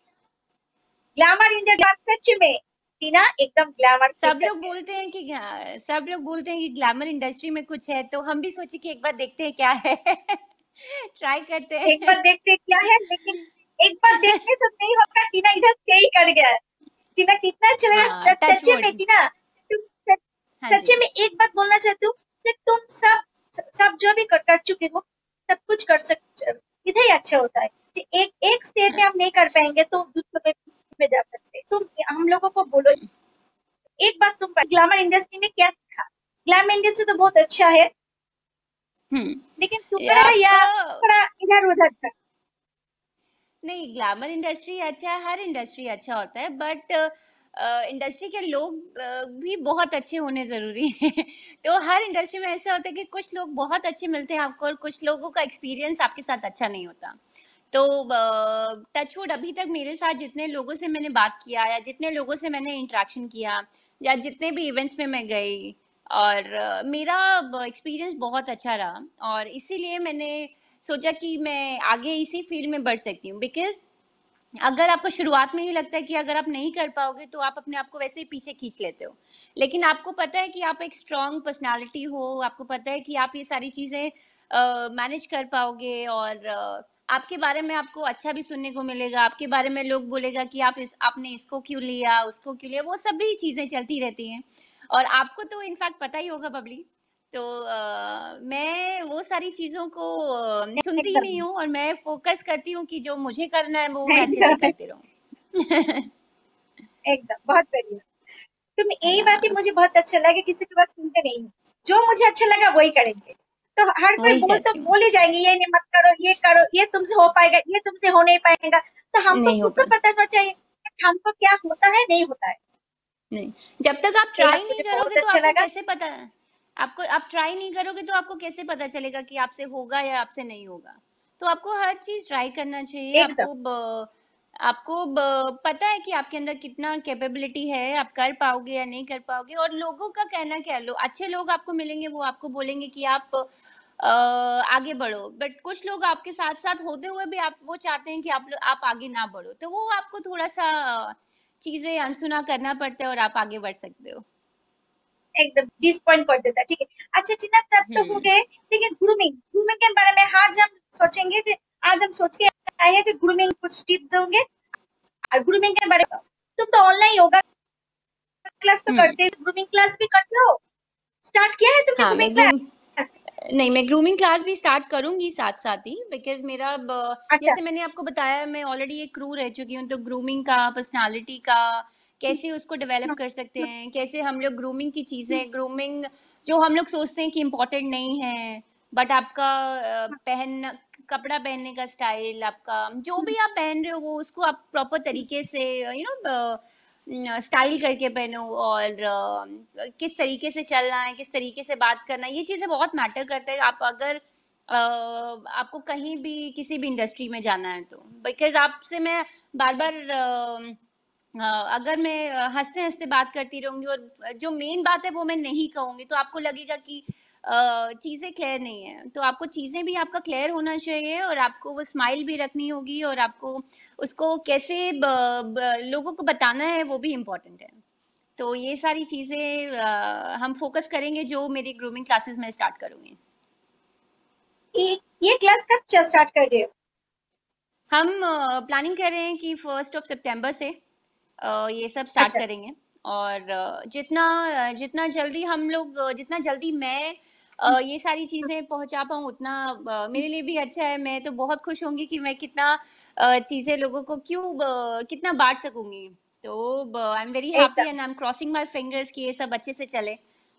glamour India सच में टीना एकदम ग्लैमर फील सब लोग करके। बोलते हैं कि ग्ला- सब लोग बोलते हैं कि ग्लैमर इंडस्ट्री में कुछ है, तो हम भी सोचे कि एक बार देखते हैं क्या है। ट्राई करते एक बार हैं। देखते क्या है, लेकिन एक बार देखने से नहीं होगा, टीना इधर से ही कर गया। टीना कितना चलेगा, हाँ, सच- टच सच्चे में वुड। टीना, तुम सच- हाँ जी। सच्चे में एक बात बोलना चाहती हूँ कि तुम सब सब जो भी कर, कर चुके हो, सब कुछ कर सक, इधर ही अच्छा होता है कि एक एक स्टेट में हम नहीं कर पाएंगे तो दूसरे में जा सकते हैं। तुम हम लोगों को बोलो, एक बात तुम ग्लैमर इंडस्ट्री में क्या सीखा? ग्लैमर इंडस्ट्री तो बहुत अच्छा है, हम्म। लेकिन ये तुम्हारा या आपका थोड़ा इधर उधर था। नहीं, ग्लैमर इंडस्ट्री अच्छा है, हर इंडस्ट्री अच्छा होता है, बट इंडस्ट्री के लोग अ, भी बहुत अच्छे होने ज़रूरी है। तो हर इंडस्ट्री में ऐसा होता है कि कुछ लोग बहुत अच्छे मिलते हैं आपको और कुछ लोगों का एक्सपीरियंस आपके साथ अच्छा नहीं होता। तो टचवुड अभी तक मेरे साथ जितने लोगों से मैंने बात किया या जितने लोगों से मैंने इंटरेक्शन किया या जितने भी इवेंट्स में मैं गई और अ, मेरा एक्सपीरियंस बहुत अच्छा रहा और इसीलिए मैंने सोचा कि मैं आगे इसी फील्ड में बढ़ सकती हूँ बिकॉज अगर आपको शुरुआत में ही लगता है कि अगर आप नहीं कर पाओगे तो आप अपने आप को वैसे ही पीछे खींच लेते हो। लेकिन आपको पता है कि आप एक स्ट्रांग पर्सनालिटी हो, आपको पता है कि आप ये सारी चीज़ें मैनेज कर पाओगे और अ, आपके बारे में आपको अच्छा भी सुनने को मिलेगा, आपके बारे में लोग बोलेगा कि आप इस आपने इसको क्यों लिया, उसको क्यों लिया, वो सभी चीज़ें चलती रहती हैं। और आपको तो इनफैक्ट पता ही होगा बबली। तो अ, मैं वो सारी चीज़ों को अ, सुनती ही एकदम नहीं हूँ और मैं फ़ोकस करती हूँ कि जो मुझे करना है वो मैं अच्छे से एकदम करती रहूँ। एकदम बहुत बढ़िया। तुम यही बात ही हाँ, मुझे बहुत अच्छा लगा, किसी की बात सुनते नहीं हो, जो मुझे अच्छा लगा वही करेंगे। तो हर कोई वही बोल तो करती हूँ। बोल ही जाएंगे, ये नहीं मत करो, ये करो, ये तुमसे हो पाएगा, ये तुमसे हो नहीं पाएगा, तो हमको नहीं हो खुद को पाए। पता होना चाहिए कि हमको क्या होता है, नहीं होता है। नहीं, जब तक आप यही बात ट्राई नहीं मुझे करोगे बहुत तो अच्छा आपको लगा। कैसे पता है। आपको आप ट्राई नहीं करोगे तो आपको कैसे पता चलेगा कि आपसे होगा या आपसे नहीं होगा। तो आपको हर चीज़ ट्राई करना चाहिए। एकदम आपको ब, आपको ब, पता है कि आपके अंदर कितना कैपेबिलिटी है, आप कर पाओगे या नहीं कर पाओगे। और लोगों का कहना क्या है, लो, अच्छे लोग आपको मिलेंगे वो आपको बोलेंगे कि आप अ, आगे बढ़ो, बट कुछ लोग आपके साथ साथ होते हुए भी आप वो चाहते हैं कि आप लो- आप आगे ना बढ़ो, तो वो आपको थोड़ा सा चीजें अनसुना करना पड़ता है और आप आगे बढ़ सकते हो। एकदम डिसपॉइंट कर देता है, ठीक है। अच्छा चिन्ना, सब तो हो हम्म। गए, ठीक है। ग्रूमिंग ग्रूमिंग के बारे में आज हम सोचेंगे कि आज हम सोच के आए हैं कि ग्रूमिंग कुछ टिप्स होंगे। और ग्रूमिंग के बारे में तुम तो ऑनलाइन योगा क्लास तो हम्म। करते हो, ग्रूमिंग क्लास भी करते हो? स्टार्ट किया है तुमने हाँ, मैं ग्रूमिंग ग्रूम क्लास? नहीं, मैं ग्रूमिंग क्लास भी स्टार्ट करूँगी साथ-साथ ही, बिकॉज़ मेरा अब अच्छा। जैसे मैंने आपको बताया, मैं ऑलरेडी एक क्रू रह चुकी हूँ, तो ग्रूमिंग का, पर्सनैलिटी का, कैसे उसको डेवलप कर सकते हैं, कैसे हम लोग ग्रूमिंग की चीज़ें, ग्रूमिंग जो हम लोग सोचते हैं कि इम्पोर्टेंट नहीं है, बट आपका अ, पहनना, कपड़ा पहनने का स्टाइल, आपका जो भी आप पहन रहे हो, वो उसको आप प्रॉपर तरीके से यू नो अ, स्टाइल करके पहनो, और अ, किस तरीके से चलना है, किस तरीके से बात करना है, ये चीज़ें बहुत मैटर करता है। आप अगर अ, आपको कहीं भी किसी भी इंडस्ट्री में जाना है तो, बिकॉज़ आपसे मैं बार-बार अ, अ, अगर मैं अ, हँसते-हँसते बात करती रहूँगी और जो मेन बात है वो मैं नहीं कहूँगी, तो आपको लगेगा कि अ, चीज़ें क्लियर नहीं है। तो आपको चीज़ें भी आपका क्लियर होना चाहिए, और आपको वो स्माइल भी रखनी होगी, और आपको उसको कैसे ब ब लोगों को बताना है, वो भी इम्पोर्टेंट है। तो ये सारी चीज़ें अ, हम फ़ोकस करेंगे जो मेरी ग्रूमिंग क्लासेस में स्टार्ट करूँगी। ये ये क्लास कब स्टार्ट कर रहे हो? हम प्लानिंग कर रहे हैं कि फर्स्ट ऑफ सितंबर से अ, ये सब स्टार्ट अच्छा। करेंगे, और अ, जितना अ, जितना जल्दी हम लोग अ, जितना जल्दी मैं अ, ये सारी चीज़ें पहुँचा पाऊँ, उतना अ, मेरे लिए भी अच्छा है। मैं तो बहुत खुश होंगी कि मैं कितना अ, चीज़ें लोगों को क्यों ब कितना बाँट सकूँगी। तो ब आई एम वेरी हैप्पी, एकदम and I am crossing my fingers कि ये सब अच्छे से चले।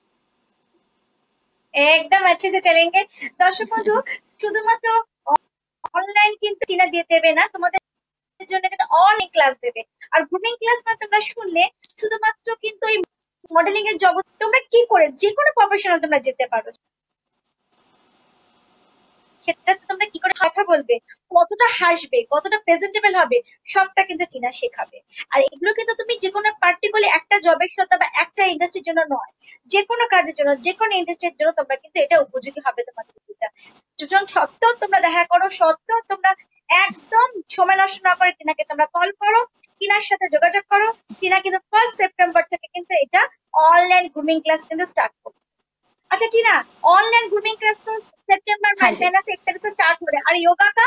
একদম अच्छे से चलेंगे। দর্শক বন্ধু, শুধুমাত্র অনলাইন কিন্তু টিনা দিয়ে দেবে না, তোমাদের জন্য কিন্তু অনলাইন ক্লাস দেবে। আর গ্রুমিং ক্লাস মানে তোমরা শুনলে শুধুমাত্র কিন্তু এই মডেলিং এর জগৎ, তোমরা কি করে যে কোনো প্রফেশনে তোমরা যেতে পারো। সেটাতে তোমরা কি করে কথা বলবে, কতটা হাসবে, কতটা প্রেজেন্টেবল হবে, সবটা কিন্তু টিনা শেখাবে। আর এগুলো কিন্তু তুমি যে কোনো পার্টিকুলার একটা জবের সাথে বা একটা ইন্ডাস্ট্রির জন্য নয়, যে কোনো কাজের জন্য, যে কোনো ইন্ডাস্ট্রির জন্য তোমরা কিন্তু এটা উপযোগী হবে তোমাদের এটা। সুতরাং সত্ত্বেও তোমরা দেখা করো, সত্ত্বেও তোমরা একদম সময় নষ্ট না করে টিনাকে তোমরা কল করো, টিনার সাথে যোগাযোগ করো। টিনা কিন্তু ফার্স্ট সেপ্টেম্বর থেকে কিন্তু এটা অনলাइन ग्रूमिंग क्लास কিন্তু स्टार्ट করবে। अच्छा टीना, ऑनलाइन ग्रूमिंग क्लास तो सितंबर हाँ जी। महीना से एक तारीख से स्टार्ट हो रहा है, और योगा का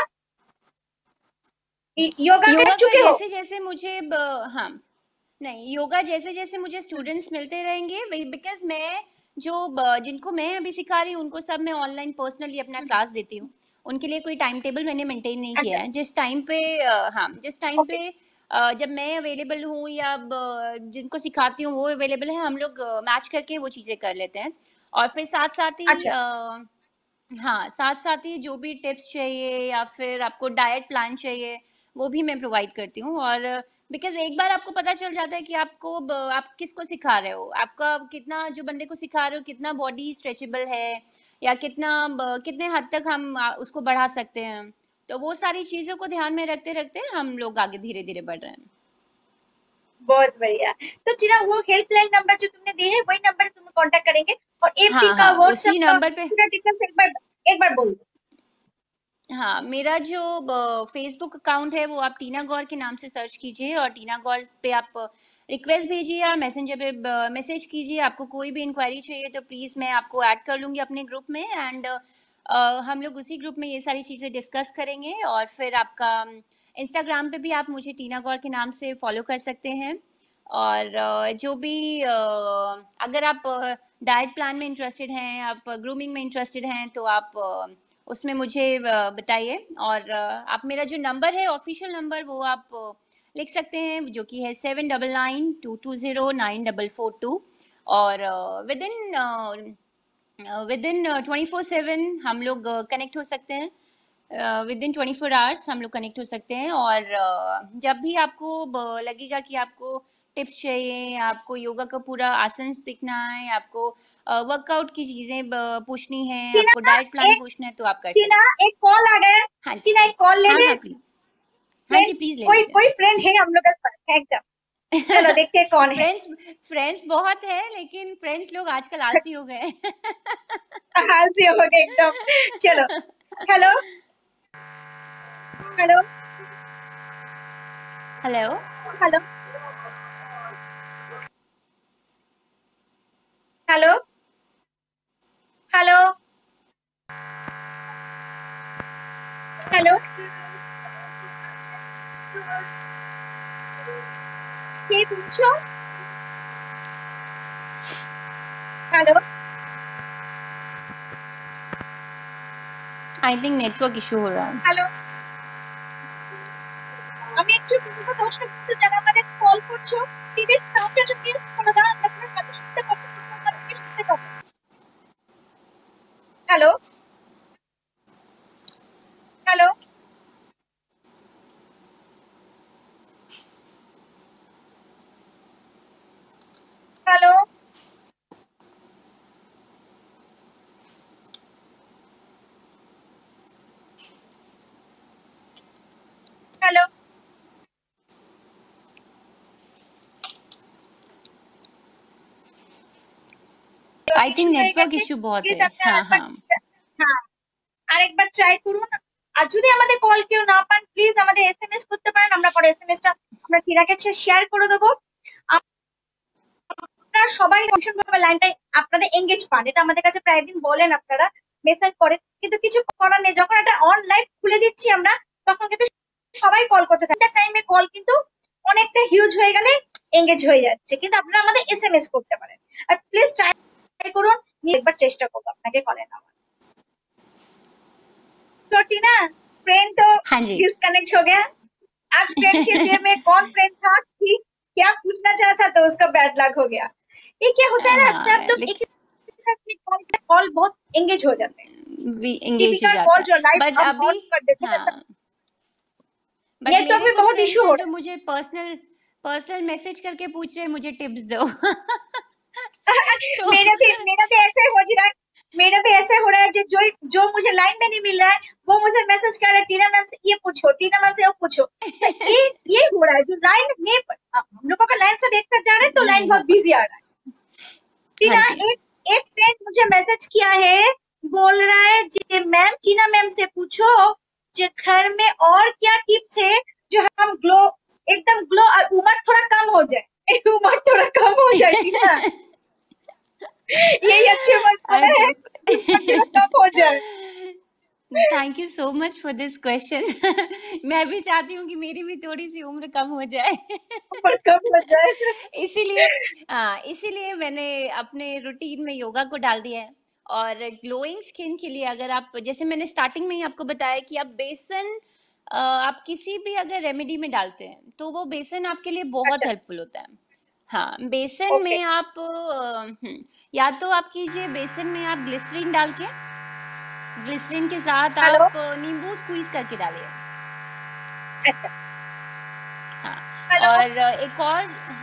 योगा कर योगा का चुके हो? जैसे-जैसे मुझे ब हाँ। नहीं, योगा जैसे-जैसे मुझे स्टूडेंट्स मिलते रहेंगे, बि बिकॉज़ मैं जो ब जिनको मैं अभी सिखा रही हूँ, उनको सब मैं ऑनलाइन पर्सनली अपना हम्म, क्लास देती हूँ। उनके लिए कोई टाइम टेबल मैंने मेंटेन नहीं अच्छा। किया है। जिस टाइम पे अ, हाँ, जिस टाइम ओके। पे अ, जब मैं अवेलेबल हूँ, या ब जिनको सिखाती हूँ वो अवेलेबल है, हम लोग मैच करके वो चीज़ें कर लेते हैं। और फिर साथ-साथ ही अच्छा। अ हाँ, साथ-साथ ही जो भी टिप्स चाहिए, या फिर आपको डाइट प्लान चाहिए, वो भी मैं प्रोवाइड करती हूँ। और बिकॉज़ एक बार आपको पता चल जाता है कि आपको ब आप किसको सिखा रहे हो, आपका कितना, जो बंदे को सिखा रहे हो, कितना बॉडी स्ट्रेचेबल है, या कितना ब कितने हद तक हम अ, उसको बढ़ा सकते हैं। तो वो सारी चीज़ों को ध्यान में रखते-रखते हम लोग आगे धीरे-धीरे बढ़ रहे हैं। बहुत बढ़िया। तो टीना, वो हेल्पलाइन नंबर जो तुमने दिए है वही नंबर तुम कांटेक्ट करेंगे, और एफबी हाँ, का, हाँ, व्हाट्सएप उसी का नंबर पे। पूरा डिटेल्स एक बार एक बार बोल दो। हाँ, मेरा जो ब फ़ेसबुक अकाउंट है, वो आप टीना गौर के नाम से सर्च कीजिए, और टीना गौर पे आप रिक्वेस्ट भेजिए, या मैसेंजर पे ब मैसेज कीजिए। आपको कोई भी इंक्वायरी चाहिए तो प्लीज़ मैं आपको ऐड कर लूँगी अपने ग्रुप में, एंड अ, हम लोग उसी ग्रुप में ये सारी चीज़ें डिस्कस करेंगे। और फिर आपका इंस्टाग्राम पे भी आप मुझे टीना गौर के नाम से फ़ॉलो कर सकते हैं। और अ, जो भी अ, अगर आप डाइट प्लान में इंटरेस्टेड हैं, आप ग्रूमिंग में इंटरेस्टेड हैं, तो आप अ, उसमें मुझे अ, बताइए। और अ, आप मेरा जो नंबर है, ऑफिशियल नंबर, वो आप अ, लिख सकते हैं, जो कि है seven double nine two two zero nine double four two. और within within twenty four seven हम लोग कनेक्ट हो सकते हैं। Within twenty four hours हम लोग कनेक्ट हो सकते हैं। और अ, जब भी आपको ब- लगेगा कि आपको टिप्स चाहिए, आपको योगा का पूरा आसन सीखना है, आपको वर्कआउट की चीज़ें ब- पूछनी है, आपको टीना, डाइट प्लान एक पूछना है, तो आप कर टीना, सकते हैं। एक कॉल आ गया है। हाँ जी। टीना, एक कॉल ले हाँ, ले। हाँ, प्लीज़। हाँ जी, फ्रेंड, प्लीज़ ले कोई लीजिए। कोई फ्रेंड है हम लोग के साथ एकदम। चलो देखते हैं कौन है। फ्रेंड्स फ्रेंड्स बहुत है, लेकिन फ्रेंड्स लोग आजकल आलसी हो गए हैं। हाल से हो गए एकदम। चलो। Hello. Hello. Hello. Hello. Hello. Hello. Hello. কে বলছো? Hello. I think network issue हो रहा है। হ্যালো, আমি একটু বলবো দর্শক বন্ধু যারা আমাদের কল করছো, টিভির সাউন্ডটা একটু মিউট করে দাও, আমরা তোমার কথা শুনতে পাবো, তোমার কথা তুমি শুনতে পাবো। Hello, hello, hello, hello. I think issue হয়ে नेटवर्क গেছে, इशू बहुत প্লিজ है। আপনি हाँ আরেকবার, हाँ হ্যাঁ আরেকবার ট্রাই করুন। আর যদি আমাদের কল কেউ না পান, প্লিজ আমাদের এসএমএস করতে পারেন, আমরা পরে এসএমএসটা আমরা টিনাকে শেয়ার করে দেবো। আপনারা সবাই ভীষণভাবে লাইনটাই আপনাদের এঙ্গেজ পান, এটা আমাদের কাছে প্রায় দিন বলেন, আপনারা মেসেজ করেন, কিন্তু কিছু করার নেই। যখন একটা অন লাইভ খুলে দিচ্ছি আমরা, তখন কিন্তু সবাই কল করতে থাকে, টাইমে কল কিন্তু অনেকটা হিউজ হয়ে গেলে এঙ্গেজ হয়ে যাচ্ছে, কিন্তু আপনারা আমাদের এসএমএস করতে পারেন। আর প্লিজ ট্রাই করুন, একবার চেষ্টা করবো আপনাকে কলে নেওয়ার। तो टीना, फ्रेंड तो हाँ जी। डिस्कनेक्ट हो गया। आज फ्रेंडशिप डे में कौन फ्रेंड था कि क्या पूछना चाहता तो उसका बैड लक हो गया। ये क्या होता है ना, हाँ सब लोग एक लेकिन ही साथ कॉल कॉल बहुत एंगेज हो जाते हैं। भी टीवी एंगेज हो का जाता कॉल है, जो लाइव बट हम अभी ऑन कर देते हैं, हाँ बट नेटवर्क मेरे में कुछ बहुत फ्रेंड्स इशू हो हैं जो रहा मुझे पर्सनल पर्सनल मैसेज करके पूछ रहे हैं मुझे टिप्स दो है। तो मेरा भी मेरा भी ऐसा ही हो रहा है, मेरा भी ऐसा हो रहा है, जो जो जो मुझे लाइन में नहीं मिल रहा है वो मुझे मैसेज कर रहा है, टीना मैम से ये पूछो, टीना मैम से वो पूछो। तो ये ये हो रहा है, जो लाइन में हम लोगों का लाइन सब एक साथ जा रहा है तो लाइन नहीं हो बहुत बिजी आ रहा है। हाँ टीना, जी एक एक फ्रेंड मुझे मैसेज किया है, बोल रहा है जी मैम, टीना मैम से पूछो जो घर में और क्या टिप्स है जो हम ग्लो एकदम ग्लो और उम्र थोड़ा कम हो जाए, उम्र थोड़ा कम हो जाए टीना, यही अच्छे मशवरे आई है, उम्र थोड़ा कम हो जाए। Thank you so much for this question मैं भी चाहती हूँ कि मेरी भी थोड़ी सी उम्र कम हो जाए उम्र कम हो जाए। इसीलिए हाँ इसीलिए मैंने अपने रूटीन में योगा को डाल दिया है। और ग्लोइंग स्किन के लिए अगर आप जैसे मैंने स्टार्टिंग में ही आपको बताया कि आप बेसन अ, आप किसी भी अगर रेमेडी में डालते हैं तो वो बेसन आपके लिए बहुत अच्छा, हेल्पफुल होता है। हाँ बेसन ओके, में आप अ, हम्म, या तो आप कीजिए बेसन में आप ग्लिसरीन डाल के ग्लिसरीन के साथ हेलो, आप अ, नींबू स्क्वीज करके डालिए। अच्छा, हाँ हेलो, और अ, एक और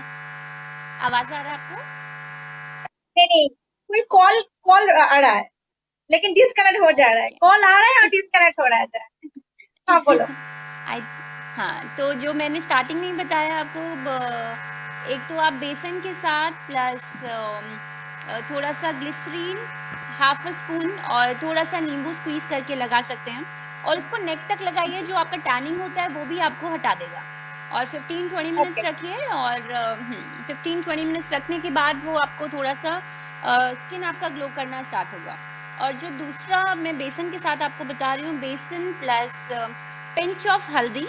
आवाज आ रहा है आपको? नहीं नहीं, कोई कॉल कॉल आ रहा है लेकिन डिस्कनेक्ट हो जा रहा है, ओके कॉल आ रहा है और डिस्कनेक्ट हो रहा है। हाँ बोलो। आई हाँ तो जो मैंने स्टार्टिंग में ही बताया आपको ब- एक तो आप बेसन के साथ प्लस थोड़ा सा ग्लिसरीन हाफ स्पून और थोड़ा सा नींबू स्क्वीज करके लगा सकते हैं और उसको नेक तक लगाइए, जो आपका टैनिंग होता है वो भी आपको हटा देगा। और फिफ्टीन ट्वेंटी मिनट्स ओके, रखिए और फिफ्टीन ट्वेंटी मिनट्स रखने के बाद वो आपको थोड़ा सा स्किन आपका ग्लो करना स्टार्ट होगा। और जो दूसरा मैं बेसन के साथ आपको बता रही हूँ, बेसन प्लस पिंच ऑफ हल्दी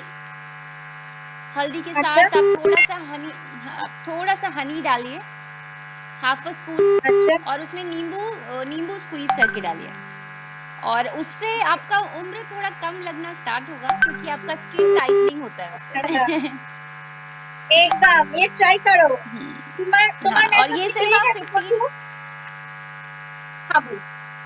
हल्दी के अच्छा, साथ आप थोड़ा सा हनी थोड़ा सा हनी डालिए हाफ स्पून अच्छा, और उसमें नींबू नींबू स्क्वीज करके डालिए और उससे आपका उम्र थोड़ा कम लगना स्टार्ट होगा क्योंकि आपका स्किन टाइटनिंग होता है अच्छा, उससे एकदम ये ट्राई करो। हम्म, तुम्हार तुम्हार हाँ और मैसेज ये की सिर्फ क्लिक आप है फिफ्टीन बोलो। हाँ बोलो।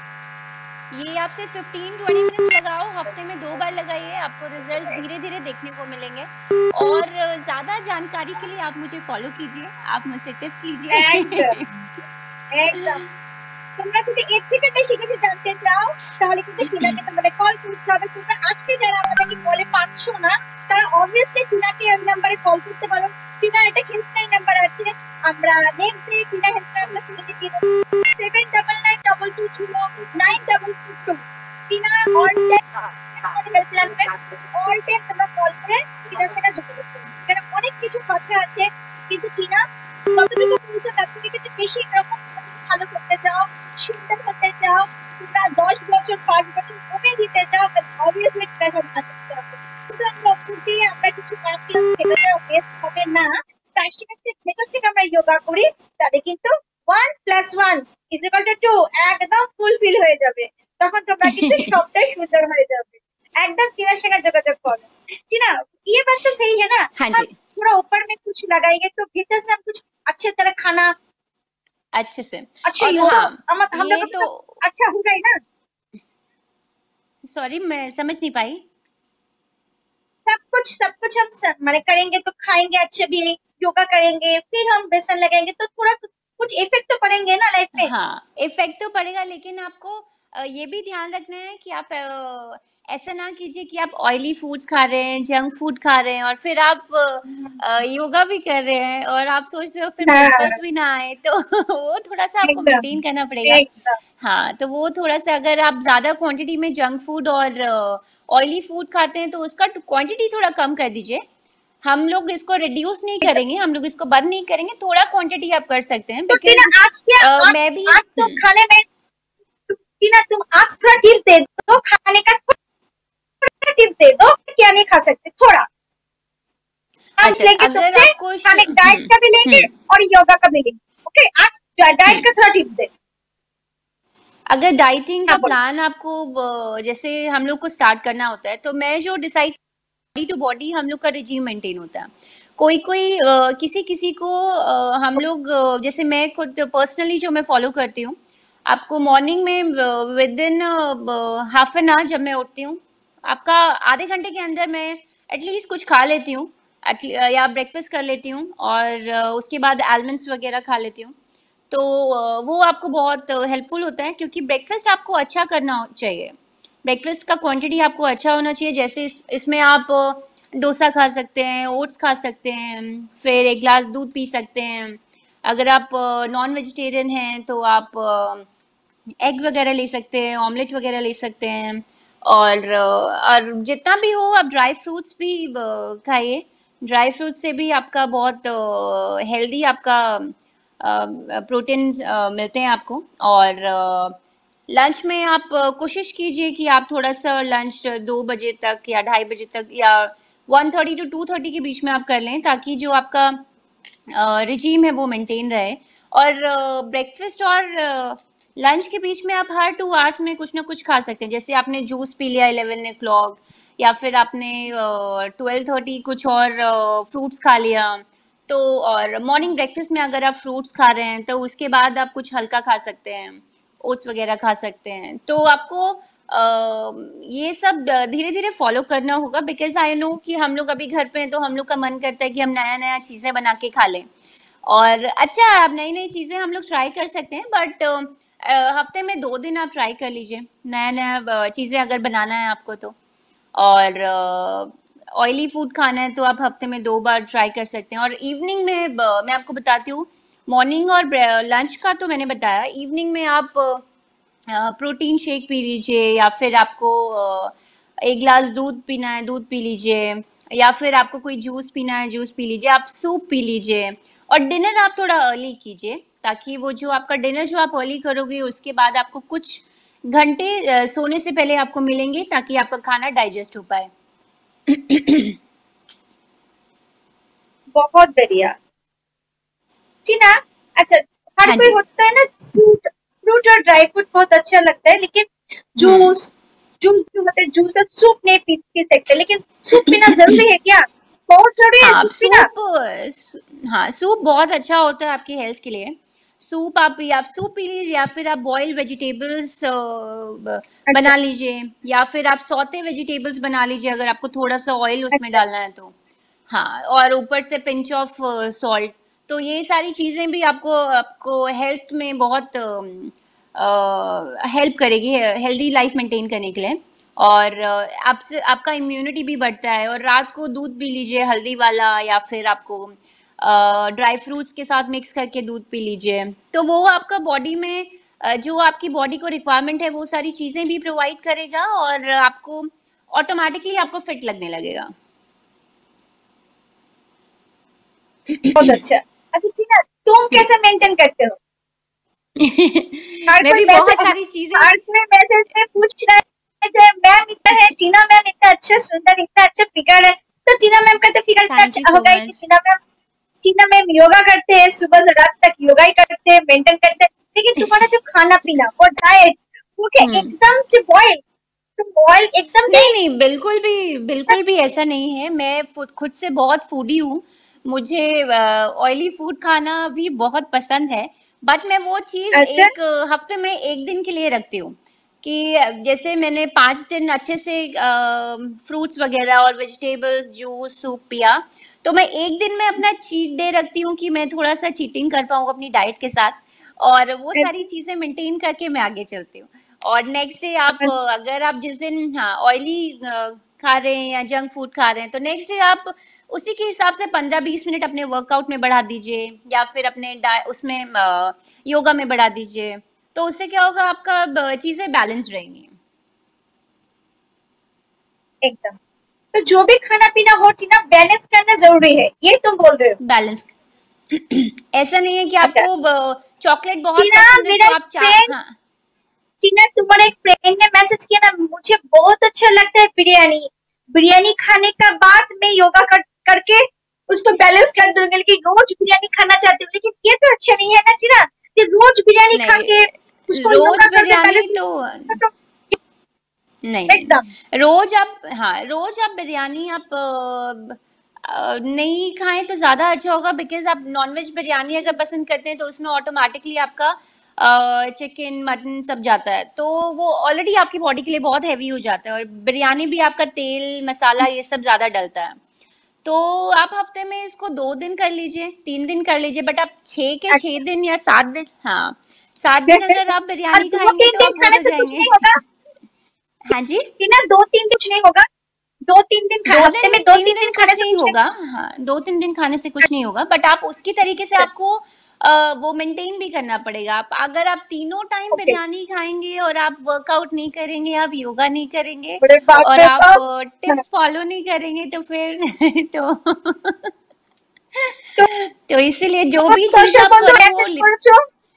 ये आप सिर्फ फिफ्टीन ट्वेंटी मिनट्स लगाओ, हफ्ते में दो बार लगाइए, आपको रिजल्ट्स धीरे धीरे देखने को मिलेंगे। और ज़्यादा जानकारी के लिए आप मुझे फॉलो कीजिए, आप मुझसे टिप्स लीजिए একদম একদম তোমরা যদি এর থেকে বেশি কিছু জানতে চাও তাহলে কিন্তু টিনাকে তোমাদের কল করতে হবে। তোমরা আজকে যারা আমাদেরকে কলে পাচ্ছো না তারা অবভিয়াসলি টিনাকে এই নাম্বারে কল করতে পারো। টিনার একটা হেল্পলাইন নাম্বার আছে, আমরা নেক্সট ডে টিনা হেল্পলাইন আমরা তোমাকে দিয়ে দেবো, seven double nine double two zero nine double two two. Tina all time আমাদের হেল্পলাইন অল টাইম তোমরা কল করে টিনার সাথে যোগাযোগ করো। এখানে অনেক কিছু কথা আছে, কিন্তু টিনা যতটুকু বলছো তার থেকে কিন্তু বেশি এরকম ভালো করতে চাও, সুন্দর হতে চাও, তোমরা দশ বছর পাঁচ বছর কমে দিতে চাও, তাহলে অবভিয়াসলি টিনার সাথে দেখা করতে হবে। সুতরাং লক্ষ্য দিয়ে আমরা কিছু না করলে সেটাতে ওয়েস্ট হবে না। তার সাথে ভেতর থেকে আমরা যোগা করি, তাহলে কিন্তু one plus one is equal to two একদম ফুলফিল হয়ে যাবে। তখন তোমরা কিন্তু সবটাই সুন্দর হয়ে যাবে। एकदम टीना से जोगाजोग करो। टीना, ये बात तो सही है ना? हाँ हम जी। थोड़ा ऊपर में कुछ लगाएंगे तो भीतर से हम कुछ अच्छे तरह खाना अच्छे से। अच्छा और योगा हाँ, हम हम ये लोग तो मतलब अच्छा होगा ही ना? सॉरी मैं समझ नहीं पाई। सब कुछ सब कुछ हम सब माने करेंगे तो खाएंगे अच्छे भी, योगा करेंगे, फिर हम बेसन लगाएंगे तो थोड़ा कुछ कुछ इफेक्ट तो पड़ेंगे ना लाइफ में। हाँ, इफेक्ट तो पड़ेगा, लेकिन आपको अ, ये भी ध्यान रखना है कि आप अ, ऐसा ना कीजिए कि आप ऑयली फूड्स खा रहे हैं, जंक फूड खा रहे हैं और फिर आप अ, योगा भी कर रहे हैं और आप सोच रहे हो फिर हाँ पिंपल्स भी ना आए, तो वो थोड़ा-सा आपको एकदम मेंटेन करना पड़ेगा। एकदम हाँ, तो वो थोड़ा-सा अगर आप ज़्यादा क्वांटिटी में जंक फूड और ऑयली फूड खाते हैं तो उसका क्वांटिटी थोड़ा कम कर दीजिए। हम लोग इसको रिड्यूस नहीं एकदम। करेंगे, हम लोग इसको बंद नहीं करेंगे, थोड़ा क्वांटिटी आप कर सकते हैं तो टीना बिकॉज़ आज क्या अ, आज मैं भी आज तो हुँ, खाने में टीना तुम आज थोड़ा टिप्स दे दो खाने का, थोड़ा टिप्स दे दो क्या नहीं खा सकते थोड़ा हम अच्छा लेंगे अगर तुमसे, आपको श हम एक डाइट हुँ, का भी लेंगे हुँ, और योगा का भी लेंगे। ओके आज हुँ। डाइट का थोड़ा टिप्स दे। अगर डाइटिंग हाँ का बोलो। प्लान आपको ब जैसे हम लोग को स्टार्ट करना होता है, तो मैं जो डिसाइड बॉडी टू बॉडी हम लोग का रिजीम मेंटेन होता है। कोई-कोई अ, किसी-किसी को अ, हम लोग अ, जैसे मैं खुद पर्सनली जो मैं फॉलो करती हूँ, आपको मॉर्निंग में व विदिन अ, ब हाफ एन आवर जब मैं उठती हूँ, आपका आधे घंटे के अंदर मैं एटलीस्ट कुछ खा लेती हूँ, एटली या ब्रेकफ़ास्ट कर लेती हूँ और अ, उसके बाद आलमंड्स वगैरह खा लेती हूँ। तो अ, वो आपको बहुत हेल्पफुल होता है क्योंकि ब्रेकफ़ास्ट आपको अच्छा करना हो- चाहिए। ब्रेकफ़ास्ट का क्वांटिटी आपको अच्छा होना चाहिए, जैसे इस इसमें आप अ, डोसा खा सकते हैं, ओट्स खा सकते हैं, फिर एक ग्लास दूध पी सकते हैं। अगर आप नॉन वेजिटेरियन हैं तो आप एग वगैरह ले सकते हैं, ऑमलेट वगैरह ले सकते हैं और अ, और जितना भी हो आप ड्राई फ्रूट्स भी अ, खाइए। ड्राई फ्रूट से भी आपका बहुत हेल्दी आपका प्रोटीन मिलते हैं आपको और लंच में आप अ, कोशिश कीजिए कि आप थोड़ा-सा लंच दो बजे तक या ढाई बजे तक या one thirty to two thirty के बीच में आप कर लें, ताकि जो आपका अ, रिजीम है वो मेंटेन रहे। और ब्रेकफ़ास्ट और लंच के बीच में आप हर टू आवर्स में कुछ ना कुछ खा सकते हैं। जैसे आपने जूस पी लिया इलेवन ओ क्लॉक या फिर आपने अ, ट्वेल्व थर्टी कुछ और अ, फ्रूट्स खा लिया। तो और मॉर्निंग ब्रेकफ़ास्ट में अगर आप फ्रूट्स खा रहे हैं, तो उसके बाद आप कुछ हल्का खा सकते हैं, ओट्स वगैरह खा सकते हैं। तो आपको अ, ये सब ड धीरे-धीरे फ़ॉलो करना होगा बिकॉज़ आई नो कि हम लोग अभी घर पे हैं, तो हम लोग का मन करता है कि हम नया-नया चीज़ें बना के खा लें। और अच्छा आप नई-नई चीज़ें हम लोग ट्राई कर सकते हैं बट अ, हफ़्ते में दो दिन आप ट्राई कर लीजिए, नया-नया ब चीज़ें अगर बनाना है आपको तो। और ऑयली फूड खाना है तो आप हफ़्ते में दो बार ट्राई कर सकते हैं और इवनिंग में ब मैं आपको बताती हूँ, मॉर्निंग और ब्रे लंच का तो मैंने बताया, इवनिंग में आप अ, प्रोटीन शेक पी लीजिए या फिर आपको अ, एक ग्लास दूध पीना है, दूध पी लीजिए या फिर आपको कोई जूस पीना है, जूस पी लीजिए, आप सूप पी लीजिए और डिनर आप थोड़ा अर्ली कीजिए, ताकि वो जो आपका डिनर जो आप अर्ली करोगे, उसके बाद आपको कुछ घंटे अ, सोने से पहले आपको मिलेंगे ताकि आपका खाना डाइजेस्ट हो पाए। बहुत बढ़िया। जी ना, अच्छा हर हाँ कोई जी। होता है ना फ्रूट फ्रूट और ड्राई फ्रूट बहुत अच्छा लगता है लेकिन हुँ। जूस जूस जो होते हैं जूस और सूप नहीं पी, पी सकते लेकिन सूप पीना जरूरी है क्या? बहुत जरूरी है हाँ, आप सूप पीना। सूप स हाँ, सूप बहुत अच्छा होता है आपकी हेल्थ के लिए। सूप आप या आप सूप पी लीजिए या फिर आप बॉइल्ड वेजिटेबल्स अ, ब अच्छा बना लीजिए या फिर आप सौते वेजिटेबल्स बना लीजिए अगर आपको थोड़ा-सा ऑयल उसमें अच्छा डालना है तो। हाँ, और ऊपर से पिंच ऑफ सॉल्ट। तो ये सारी चीज़ें भी आपको आपको हेल्थ में बहुत अम, अ, हेल्प करेगी हे हेल्दी लाइफ मेंटेन करने के लिए और अ, आपसे आपका इम्यूनिटी भी बढ़ता है और रात को दूध पी लीजिए हल्दी वाला या फिर आपको अ, ड्राई फ्रूट्स के साथ मिक्स करके दूध पी लीजिए। तो वो आपका बॉडी में अ, जो आपकी बॉडी को रिक्वायरमेंट है वो सारी चीज़ें भी प्रोवाइड करेगा और आपको ऑटोमैटिकली आपको फिट लगने लगेगा। बहुत अच्छा। अच्छा ठीक है तुम हुँ। कैसे मेंटेन करते हो? हर मैं कोई भी बहुत मैसेज सारी चीज़ें हर कोई मैसेज में पूछ रहा है मैम इतना है टीना मैम इतना अच्छा सुंदर इतना अच्छा फिगर है तो टीना मैम का तो फिगर इतना थैंक यू अच्छा सो होगा ही कि much. Tina ma'am Tina ma'am yoga करते हैं सुबह से रात तक योगा ही करते हैं मेंटेन करते हैं लेकिन तुम्हारा जो खाना पीना वो डाइट ओके हम्म एकदम से बॉयल, तो बॉयल एकदम नहीं नहीं। नहीं, बिल्कुल भी बिल्कुल भी ऐसा नहीं है। मैं खुद खुद से बहुत फूडी हूँ। मुझे ऑयली फूड खाना भी बहुत पसंद है, बट मैं वो चीज़ अच्छा एक अ, हफ्ते में एक दिन के लिए रखती हूँ कि अ, जैसे मैंने पाँच दिन अच्छे से फ्रूट्स वगैरह और वेजिटेबल्स जूस सूप पिया, तो मैं एक दिन में अपना चीट डे रखती हूँ कि मैं थोड़ा सा चीटिंग कर पाऊँ अपनी डाइट के साथ, और वो सारी चीज़ें मेंटेन करके मैं आगे चलती हूँ। और नेक्स्ट डे आप अ, अगर आप जिस दिन हाँ ऑयली खा रहे हैं या जंक फूड खा रहे हैं, तो नेक्स्ट डे आप उसी के हिसाब से पंद्रह बीस मिनट अपने वर्कआउट में बढ़ा दीजिए, या फिर अपने डाइ उसमें अ, योगा में बढ़ा दीजिए। तो उससे क्या होगा, आपका ब चीज़ें बैलेंस रहेंगी। एकदम। तो जो भी खाना पीना हो टीना बैलेंस करना जरूरी है, ये तुम बोल रहे हो। बैलेंस ऐसा नहीं है कि अच्छा आपको ब चॉकलेट बहुत टीना पसंद है मेरा तो एक आप चा फ्रेंड, हाँ। टीना तुम्हारा एक फ्रेंड ने मैसेज किया ना, मुझे बहुत अच्छा लगता है बिरयानी, बिरयानी खाने का बाद मैं योगा कर करके उसको बैलेंस कर दूंगी, लेकिन रोज बिरयानी खाना चाहती हूँ, लेकिन ये तो अच्छा नहीं है ना टीना कि रोज बिरयानी खा नहीं, के उसको योगा रोज़ करके बिरयानी बैलेंस तो तो नहीं, नहीं, एकदम नहीं। रोज़ आप हाँ, रोज़ आप बिरयानी आप अ, अ, नहीं खाएँ तो ज़्यादा अच्छा होगा, बिकॉज़ आप नॉन-वेज बिरयानी अगर पसंद करते हैं तो उसमें ऑटोमैटिकली आपका अ, चिकन, मटन सब जाता है। तो वो ऑलरेडी आपकी बॉडी के लिए बहुत हेवी हो जाता है, और बिरयानी भी आपका तेल, मसाला ये सब ज़्यादा डलता है। तो आप हफ्ते में इसको दो दिन कर लीजिए, तीन दिन कर लीजिए, बट आप छह के छह अच्छा। दिन या सात दिन हाँ, सात दिन अगर आप और बिरयानी दो खाएँगे तीन तो दिन आप वो खाने हो से कुछ जाएँगे। नहीं होगा हाँ जी? टीना, दो तीन दिन कुछ नहीं होगा, दो तीन दिन खा दो हफ्ते दिन में में दो तीन तीन दिन दिन खाने कुछ से नहीं कुछ नहीं होगा। हाँ, दो तीन दिन खाने से कुछ नहीं होगा, बट आप उसकी तरीके से होगा। आपको अ, वो मेंटेन भी करना पड़ेगा। आप अगर आप तीनों टाइम ओके बिरयानी खाएँगे और आप वर्कआउट नहीं करेंगे, आप योगा नहीं करेंगे बड़े बाप और रे आप बाप। हाँ, टिप्स फॉलो नहीं करेंगे, तो फिर तो तो तो इसीलिए जो तो भी चीज़ দর্শক आप বন্ধু करो वो মেসেজ लिप করেছো,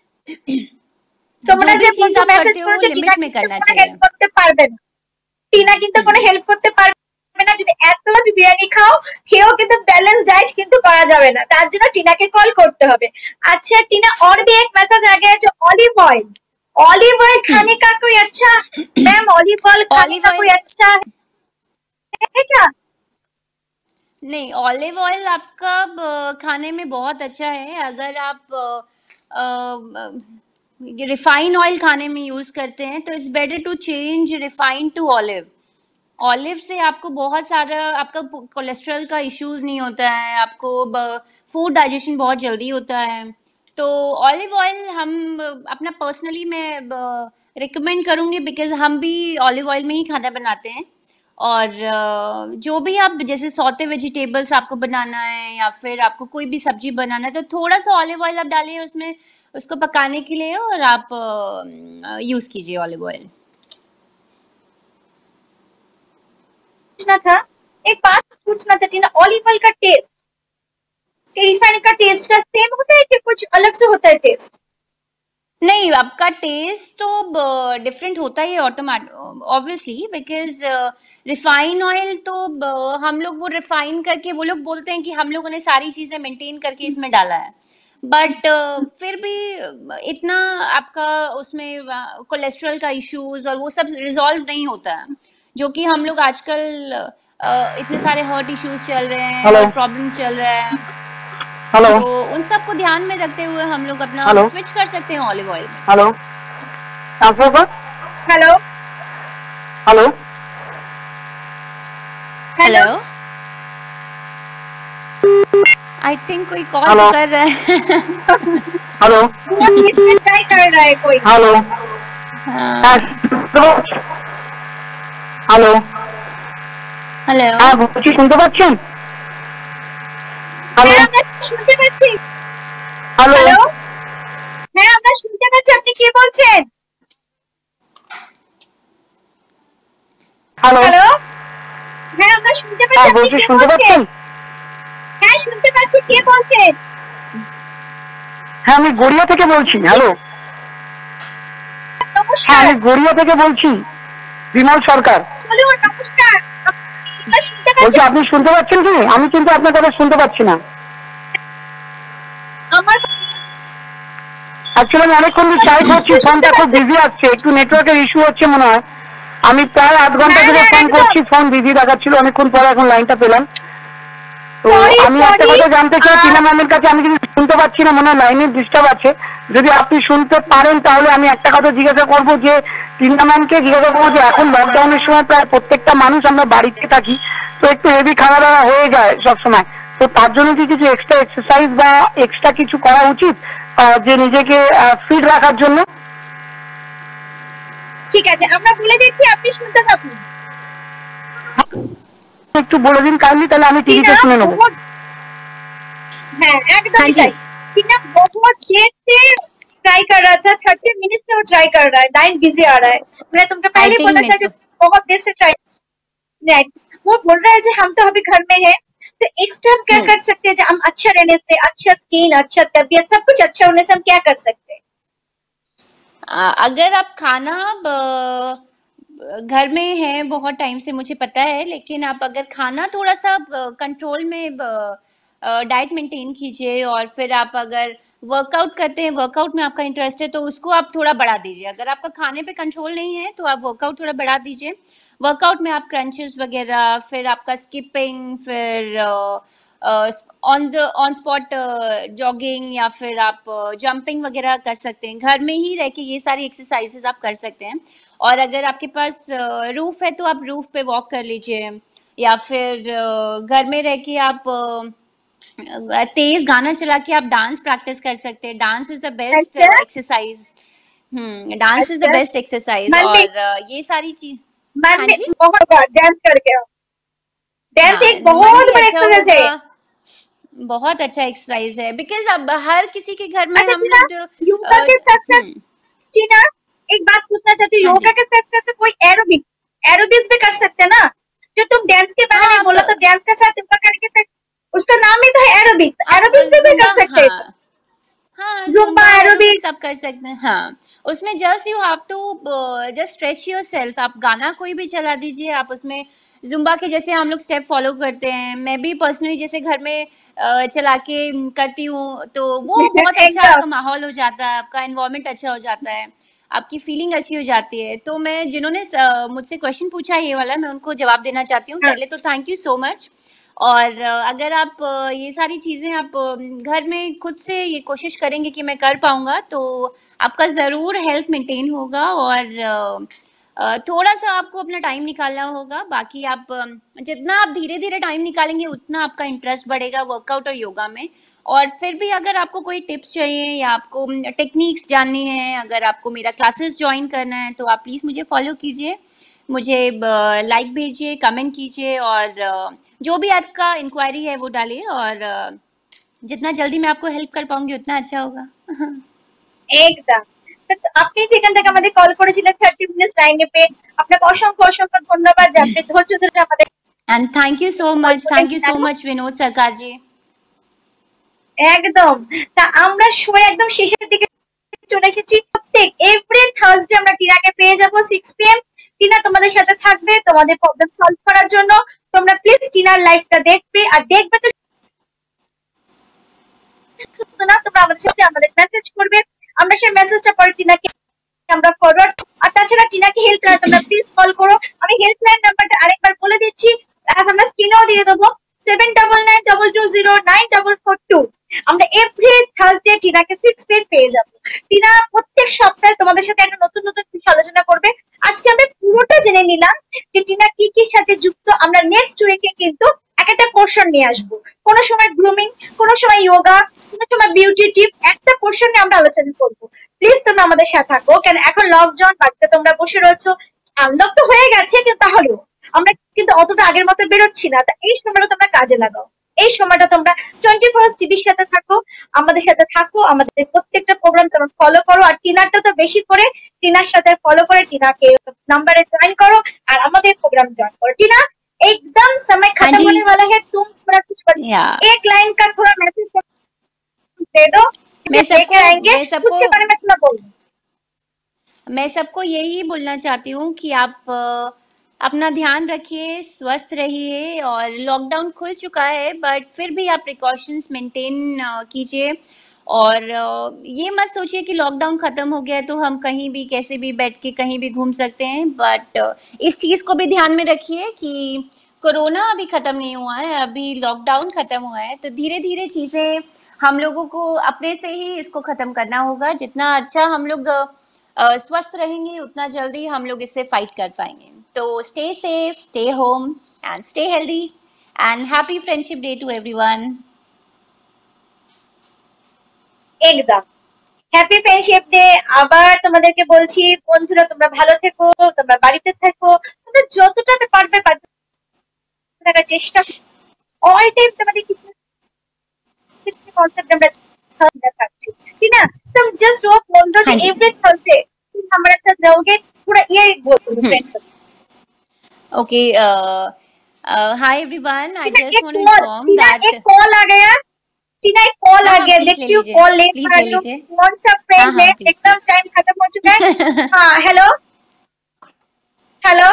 তোমরা जो भी যে चीज़ বন্ধু आप মেসেজ करते हो वो করেছো টিনা लिमिट में কিন্তু करना কোনো चाहिए। হেল্প করতে পারবে না, টিনা কিন্তু हुँ। কোনো হেল্প করতে পারবে না যদি এত রোজ বিরিয়ানি খাও, খেয়েও কিন্তু ব্যালেন্স ডাइट কিন্তু করা যাবে না, তার জন্য টিনাকে কল করতে হবে। अच्छा टीना और भी एक मैसेज आ गया है जो ऑलिव ऑयल, ऑलिव ऑयल हुँ। खाने का कोई अच्छा, मैम ऑलिव ऑयल खाने ऑलिव का ऑयल कोई अच्छा है क्या? नहीं, ऑलिव ऑयल आपका ब खाने में बहुत अच्छा है। अगर आप अ अ, रिफाइन ऑयल खाने में यूज़ करते हैं तो it's better to change refine to olive. Olive से आपको बहुत सारा आपका प कोलेस्ट्रॉल का इश्यूज़ नहीं होता है, आपको ब फूड डाइजेशन बहुत जल्दी होता है। तो ऑलिव ऑयल हम अ, अपना पर्सनली मैं ब रिकमेंड करूँगी, बिकॉज़ हम भी ऑलिव ऑयल में ही खाना बनाते हैं। और अ, जो भी आप जैसे सौते वेजिटेबल्स आपको बनाना है या फिर आपको कोई भी सब्ज़ी बनाना है, तो थोड़ा-सा ऑलिव ऑयल आप डालिए उसमें, उसको पकाने के लिए, और आप अ, यूज़ कीजिए ऑलिव ऑयल। पूछना था, एक बात पूछना था टीना, ऑलिव ऑयल का टेस्ट रिफाइंड का टेस्ट का सेम होता है कि कुछ अलग से होता है टेस्ट? नहीं, आपका टेस्ट तो ब डिफरेंट होता ही है ऑटोमैट ऑब्वियसली, बिकॉज़ रिफाइन ऑयल तो ब हम लोग वो रिफाइन करके वो लोग बोलते हैं कि हम लोगों ने सारी चीज़ें मेंटेन करके इसमें डाला है। बट फिर भी अ, इतना आपका उसमें व कोलेस्ट्रॉल का इश्यूज़ और वो सब रिज़ॉल्व नहीं होता है, जो कि हम लोग आजकल अ, इतने सारे हार्ट इश्यूज़ चल रहे हैं, हेलो हार्ट प्रॉब्लम्स चल रहा है। हेलो तो उन सबको ध्यान में रखते हुए हम लोग अपना हेलो स्विच कर सकते हैं ऑलिव ऑयल में। हेलो ट्रांसफर पर hello hello hello hello, I think कोई कॉल तो हेलो कर रहा है। हेलो वो इसमें ट्राई कर रहा है कोई। हेलो हाँ, हेलो हेलो, হ্যাঁ বলছি শুনতে পাচ্ছেন হ্যালো হ্যাঁ আমরা শুনতে পাচ্ছি। হ্যালো হ্যালো হ্যাঁ আমরা শুনতে পাচ্ছি, আপনি কে বলছেন? হ্যালো হ্যালো হ্যাঁ আমরা শুনতে পাচ্ছি, হ্যাঁ আপনি বলছি কে শুনতে বলছেন? পাচ্ছেন হ্যাঁ শুনতে পাচ্ছি, কে বলছেন? হ্যাঁ আমি গড়িয়া থেকে বলছি হ্যালো হ্যাঁ নমস্কার। আমি গড়িয়া থেকে বলছি বিমল সরকার বলুন নমস্কার, আমরা শুনতে বলছি পাচ্ছি। আপনি শুনতে পাচ্ছেন কি আমি কিন্তু আপনার কথা শুনতে পাচ্ছি না আমার অ্যাকচুয়ালি আমি অনেকক্ষণ ট্রাই করছি, আপনি শুনতে ফোনটা খুব পাচ্ছেন? বিজি আসছে, একটু নেটওয়ার্কের ইস্যু হচ্ছে মনে হয়। আমি প্রায় আধ ঘন্টা হ্যাঁ ধরে হ্যাঁ ফোন একদম। করছি, ফোন বিজি দেখাচ্ছিল, অনেকক্ষণ পরে এখন লাইনটা পেলাম। তো সরি আমি একটা সরি কথা জানতে চাই টিনা ম্যামের কাছে, আমি কিন্তু শুনতে পাচ্ছি না, মনে হয় লাইনের ডিস্টার্ব আছে। যদি আপনি শুনতে পারেন তাহলে আমি একটা কথা জিজ্ঞাসা করবো যে টিনা ম্যামকে জিজ্ঞাসা করবো যে এখন লকডাউনের সময় প্রায় প্রত্যেকটা মানুষ আমরা বাড়িতে থাকি, তো একটু হেভি খাওয়া দাওয়া হয়ে যায় সবসময়, তো তার জন্য কি কিছু এক্সট্রা এক্সারসাইজ বা এক্সট্রা কিছু করা উচিত আহ, যে নিজেকে ফিট রাখার জন্য? ঠিক আছে, আমরা বলে দিচ্ছি, আপনি শুনতে থাকুন। একটু বলে দিন কাইন্ডলি, তাহলে আমি টিভিতে टीना শুনে নেবো। बहुत हाँ एकदम हाँ ही जी। सही। टीना बहुत देर से ट्राई कर रहा था, थर्टी मिनट से वो ट्राई कर रहा है, लाइन बिजी आ रहा है। मैंने तुमको पहले ही आई थिंक बोला था मेरे कि को बहुत देर से ट्राई। नहीं, वो बोल रहा है कि हम तो अभी घर में हैं, तो एक्स्ट्रा हम क्या हम्म कर सकते हैं? जो हम अच्छा रहने से, अच्छा स्किन, अच्छा तबीयत, सब कुछ अच्छा होने से हम क्या कर सकते हैं? आ, अगर आप खाना ब- घर में है बहुत टाइम से मुझे पता है, लेकिन आप अगर खाना थोड़ा सा कंट्रोल में डाइट मेंटेन कीजिए, और फिर आप अगर वर्कआउट करते हैं, वर्कआउट में आपका इंटरेस्ट है, तो उसको आप थोड़ा बढ़ा दीजिए। अगर आपका खाने पे कंट्रोल नहीं है तो आप वर्कआउट थोड़ा बढ़ा दीजिए। वर्कआउट में आप क्रंचेस वगैरह, फिर आपका स्किपिंग, फिर on the on spot jogging, या फिर आप जंपिंग वगैरह कर सकते हैं। घर में ही रह के ये सारी एक्सरसाइजेज आप कर सकते हैं। और अगर आपके पास रूफ है तो आप रूफ पे वॉक कर लीजिए, या फिर अ, घर में रह के आप अ, तेज गाना चला के आप डांस प्रैक्टिस कर सकते हैं। डांस इज द बेस्ट अच्छा exercise. Hmm dance is the अच्छा, बेस्ट एक्सरसाइज। मन में और अ, ये सारी चीज। मन हाँ में जी। बहुत डांस करके आओ। डांस हाँ, एक मन बहुत भी बड़ा अच्छा एक्सरसाइज है। होगा। बहुत अच्छा एक्सरसाइज है, बिकॉज अब हर किसी के घर में अच्छा हम टीना, लोग जो योगा अ, के साथ साथ हम्म टीना एक बात पूछना चाहती हूँ, हाँ योगा जी। के साथ साथ कोई एरोबिक एरोबिक्स भी कर सकते हैं ना? जो तुम डांस के बारे हाँ, में आप बोला, तो डांस के साथ योगा करके साथ, उसका नाम ही तो है एरोबिक्स, आप एरोबिक्स भी, भी जुम्बा, कर सकते हैं। हाँ हाँ, जुम्बा जुम्बा एरोबिक्स। एरोबिक्स आप कर सकते हैं। हाँ, उसमें just you have to just stretch yourself. आप गाना कोई भी चला दीजिए, आप उसमें जुम्बा के जैसे हम लोग स्टेप फॉलो करते हैं। मैं भी पर्सनली जैसे घर में अ, चला के म, करती हूँ, तो वो बहुत अच्छा एकदम आपका माहौल हो जाता है, आपका एनवायरनमेंट अच्छा हो जाता है, आपकी फीलिंग अच्छी हो जाती है। तो मैं जिन्होंने अ, मुझसे क्वेश्चन पूछा है ये वाला, मैं उनको जवाब देना चाहती हूँ। हाँ। पहले तो थैंक यू सो मच। और अ, अगर आप अ, ये सारी चीज़ें आप अ, घर में खुद से ये कोशिश करेंगे कि मैं कर पाऊँगा, तो आपका ज़रूर हेल्थ मेंटेन होगा। और अ, अ, थोड़ा-सा आपको अपना टाइम निकालना होगा। बाकी आप अ, जितना आप धीरे-धीरे टाइम निकालेंगे, उतना आपका इंटरेस्ट बढ़ेगा वर्कआउट और योगा में। और फिर भी अगर आपको कोई टिप्स चाहिए या आपको टेक्निक्स जाननी है, अगर आपको मेरा क्लासेस जॉइन करना है, तो आप प्लीज़ मुझे फॉलो कीजिए। मुझे लाइक भेजिए, कमेंट कीजिए, और अ, जो भी आपका इंक्वायरी है वो डालिए, और अ, जितना जल्दी मैं आपको हेल्प कर पाऊंगी उतना अच्छा होगा। একদম। তো আপনি যেখান থেকে আমাদের কল করেছিলেন থার্টি মিনিটস লাইনে পেয়ে, আপনাকে অসংখ্য অসংখ্য ধন্যবাদ যে আপনি ধৈর্য ধরে আমাদের and thank you so call much, করলেন थैंक यू टीना सो को। मच विनोद सरकार जी। একদম। তা আমরা শো একদম শেষের দিকে চলে এসেছি। প্রত্যেক এভরি থার্সডে আমরা টিনাকে পেয়ে যাব সিক্স পি এম। টিনা তোমাদের সাথে থাকবে তোমাদের প্রবলেম সলভ করার জন্য। তোমরা প্লিজ টিনার লাইফটা দেখবে, আর দেখবে তো শুধু না, তোমরা আমাদের সাথে আমাদের মেসেজ করবে, আমরা সেই মেসেজটা পরে টিনাকে আমরা ফরওয়ার্ড। আর তাছাড়া টিনাকে হেল্প করা তোমরা প্লিজ কল করো। আমি হেল্পলাইন নাম্বারটা আরেকবার বলে দিচ্ছি, আর আমরা স্ক্রিনেও দিয়ে দেবো, seven double nine double two zero nine double four two. আমরা এভরি থার্সডে টিনাকে সিক্স পেড পেয়ে যাবো। টিনা প্রত্যেক সপ্তাহে তোমাদের সাথে একটা নতুন নতুন বিষয় আলোচনা করবে। আজকে আমরা পুরোটা জেনে নিলাম যে টিনা কি কি সাথে যুক্ত। আমরা নেক্সট উইকে কিন্তু এক একটা পোর্শন নিয়ে আসবো। কোনো সময় গ্রুমিং, কোনো সময় যোগা, কোনো সময় বিউটি টিপ, একটা পোর্শন নিয়ে আমরা আলোচনা করবো। প্লিজ তোমরা আমাদের সাথে থাকো, কেন এখন লকডাউন, বাড়িতে তোমরা বসে রয়েছো। আনলক তো হয়ে গেছে, কিন্তু তাহলেও আমরা কিন্তু অতটা আগের মতো বেরোচ্ছি না। তা এই সময়টা তোমরা কাজে লাগাও। এই সময়টা তোমরা টোয়েন্টি ফোর টিভির সাথে থাকো, আমাদের সাথে থাকো, আমাদের প্রত্যেকটা প্রোগ্রাম তোমরা ফলো করো। আর টিনারটা তো বেশি করে টিনার সাথে ফলো করে টিনাকে नंबर ज्वाइन करो और हमारे प्रोग्राम ज्वाइन करो। टीना एकदम समय हाँ खत्म जी। होने वाला है, तुम थोड़ा कुछ बत... या एक लाइन का थोड़ा मैसेज दे दो, मैं मुझे लेके सबको आएंगे मैं सबको उसके बारे में थोड़ा बोलो। मैं सबको यही बोलना चाहती हूँ कि आप अ, अपना ध्यान रखिए, स्वस्थ रहिए। और लॉकडाउन खुल चुका है, बट फिर भी आप प्रिकॉशंस मेंटेन कीजिए। और अ, ये मत सोचिए कि लॉकडाउन खत्म हो गया है तो हम कहीं भी कैसे भी बैठ के कहीं भी घूम सकते हैं, बट इस चीज़ को भी ध्यान में रखिए कि कोरोना अभी खत्म नहीं हुआ है, अभी लॉकडाउन खत्म हुआ है, तो धीरे धीरे चीज़ें हम लोगों को अपने से ही इसको खत्म करना होगा। जितना अच्छा हम लोग अ, स्वस्थ रहेंगे उतना जल्दी हम लोग इससे फाइट कर पाएंगे। तो stay safe, stay home and stay healthy and happy friendship day to everyone. একদম হ্যাপি ফ্রেন্ডশিপ ডে। আবার তোমাদেরকে বলছি বন্ধুরা, তোমরা ভালো থেকো, তোমরা বাড়িতে থাকো, তোমরা যতটা পারবে বাড়িতে থাকার চেষ্টা অল টাইম তোমাদের কিছু কিছু কনসেপ্ট আমরা থাকছি, ठीक ना। तुम जस्ट वो बोल दो हाँ कि जी। एवरी थर्सडे तुम हमारे साथ रहोगे, पूरा ये बोल दो हम्म। Friends. Okay, uh, uh, hi everyone. I Tina just एक want to call inform Tina that एक कॉल आ गया टीना एक कॉल हाँ आ हाँ गया, प्लीज ले देखती हूँ लीजिए, कॉल ले प्लीज पा ले रही हूँ, लीजिए। कौन सा हाँ फ्रेंड है, हाँ प्लीज एकदम प्लीज। टाइम खत्म हो चुका है। हाँ hello hello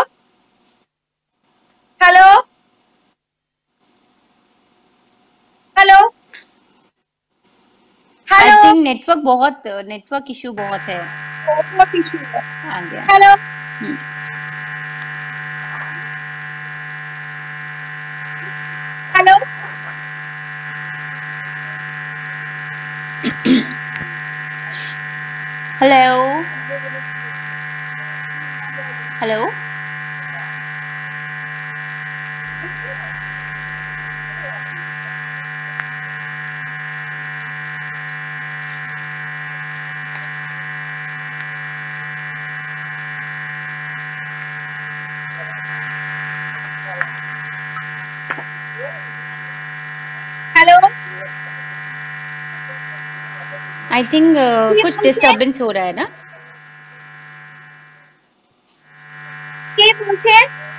hello hello I hello think network बहुत नेटवर्क इशू बहुत है। बहुत इशू है। आ गया। हेलो हम्म। Hello hello hello hello I think ये कुछ बोलते डिस्टरबेंस हो रहा है ना। के बोलते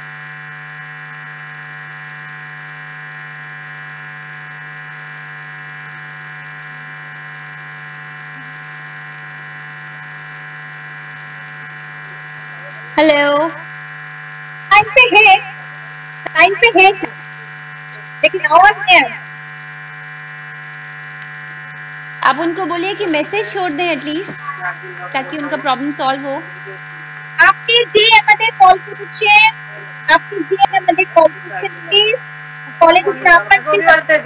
हेलो टाइम पे है, टाइम पे है लेकिन आवाज नहीं आ रही। आप उनको बोलिए कि मैसेज छोड़ दें एटलीस्ट, ताकि उनका प्रॉब्लम सॉल्व हो। আপনি যে আমাদের কল করছেন, আপনি যে আমাদের কল করছেন, প্লিজ কলের নাম্বার প্লিজ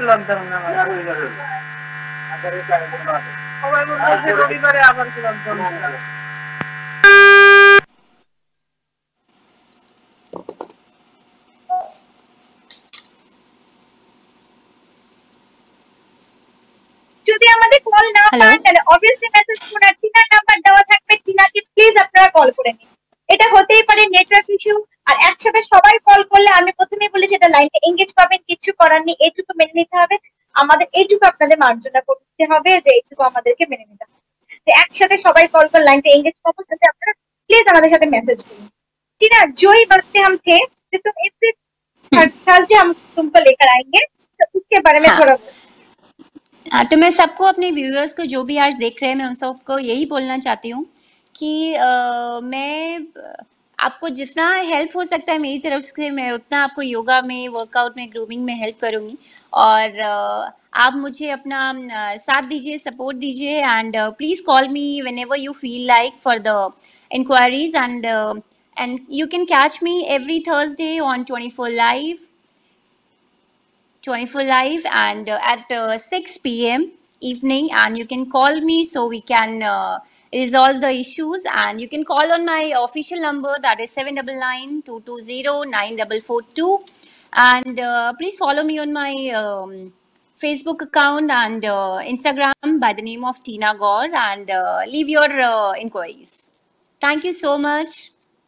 যদি আমাদের কল না Hello? পান তাহলে অবভিয়াসলি মেসেজ করে টিনার নাম্বার দেওয়া থাকবে, টিনাকে প্লিজ আপনারা কল করে নিন। এটা হতেই পারে নেটওয়ার্ক ইস্যু, আর একসাথে সবাই কল করলে আমি প্রথমেই বলেছি এটা লাইনটা এঙ্গেজ পাবেন, কিছু করার নেই, এইটুকু মেনে নিতে হবে। আমাদের এইটুকু আপনাদের মার্জনা করতে হবে যে এইটুকু আমাদেরকে মেনে নিতে হবে যে একসাথে সবাই কল করে লাইনটা एंगेज पाबो, তাতে আপনারা प्लीज আমাদের সাথে মেসেज করুন। टीना जो ही वक्त हम थे कि तुम एवरी थर्सडे हम तुमको लेकर आएंगे, तो उसके बारे में हाँ। थोड़ा हाँ, तो मैं सबको अपने व्यूअर्स को जो भी आज देख रहे हैं मैं उन सबको यही बोलना चाहती हूँ कि आ, मैं आपको जितना हेल्प हो सकता है मेरी तरफ से मैं उतना आपको योगा में, वर्कआउट में, ग्रूमिंग में हेल्प करूँगी। और आ, आप मुझे अपना आ, साथ दीजिए, सपोर्ट दीजिए and please call me whenever you feel like for the inquiries and and you can catch me every Thursday on twenty four live twenty-four live and uh, at uh, six p m evening, and you can call me so we can uh, resolve the issues. And you can call on my official number, that is seven nine nine two two zero nine four four two. And uh, please follow me on my um, Facebook account and uh, Instagram by the name of Tina Gaur, and uh, leave your uh, inquiries. Thank you so much.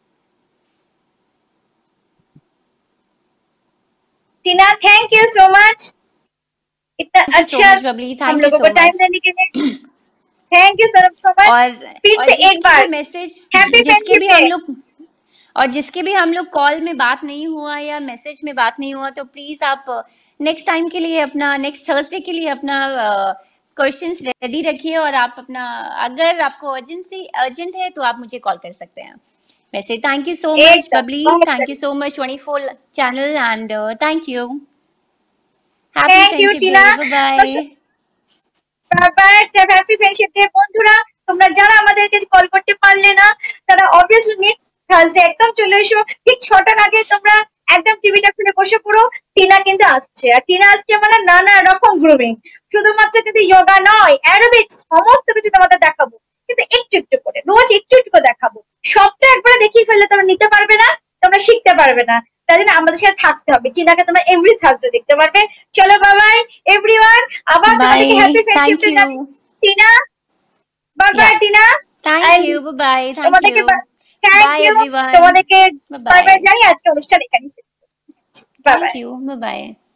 Tina thank you so much, इतना Thank you so अच्छा much, Babli. हम Thank you लोगों so को time much. देने के लिए thank you so much. और फिर और से एक जिसके बार भी मैसेज हैप्पी जिसके भी फ्रेंडशिप हम डे। लोग और जिसके भी हम लोग कॉल में बात नहीं हुआ या मैसेज में बात नहीं हुआ, तो प्लीज आप नेक्स्ट टाइम के लिए अपना नेक्स्ट थर्सडे के लिए अपना क्वेश्चंस रेडी रखिए, और आप अपना अगर आपको अर्जेंसी अर्जेंट है तो आप मुझे कॉल कर सकते हैं। वैसे थैंक यू सो मच एकदम, बबली, बहुत thank you so much twenty four channel and thank you. Happy thank you friendship Tina. Day, bye bye. Bye bye, happy friendship day. বন্ধুরা তোমরা যারা আমাদেরকে কল করতে পারলে না তারা অবভিয়াসলি নেক্সট থার্সডে একদম চলে এসো, ঠিক ছটার আগে তোমরা একদম টিভিটা খুলে বসে পড়ো। টিনা কিন্তু আসছে, আর টিনা আসছে মানে নানা রকম গ্রুমিং, শুধুমাত্র কিন্তু যোগা নয়, অ্যারোবিক্স সমস্ত কিছু তোমাদের দেখাবো, কিন্তু একটু একটু করে, রোজ একটু একটু করে দেখাবো। সবটা একবারে দেখিয়ে ফেললে তোমরা নিতে পারবে না, তোমরা শিখতে পারবে না। তাই জন্য আমাদের সাথে থাকতে হবে। টিনাকে তোমরা এভরি থার্সডে দেখতে পারবে। চলো বাই বাই এভরিওয়ান, আবার তোমাদেরকে Bye. Happy Thank friendship day জানাই। you. Tina bye bye. Yeah. Tina Thank and you. Bye bye. Thank তোমাদেরকে you. Thank Bye you, everyone. তোমাদেরকে Bye বাই বাই bye. জানি। আজকে অনুষ্ঠান এখানেই শেষ। Bye Thank bye. you. Bye bye.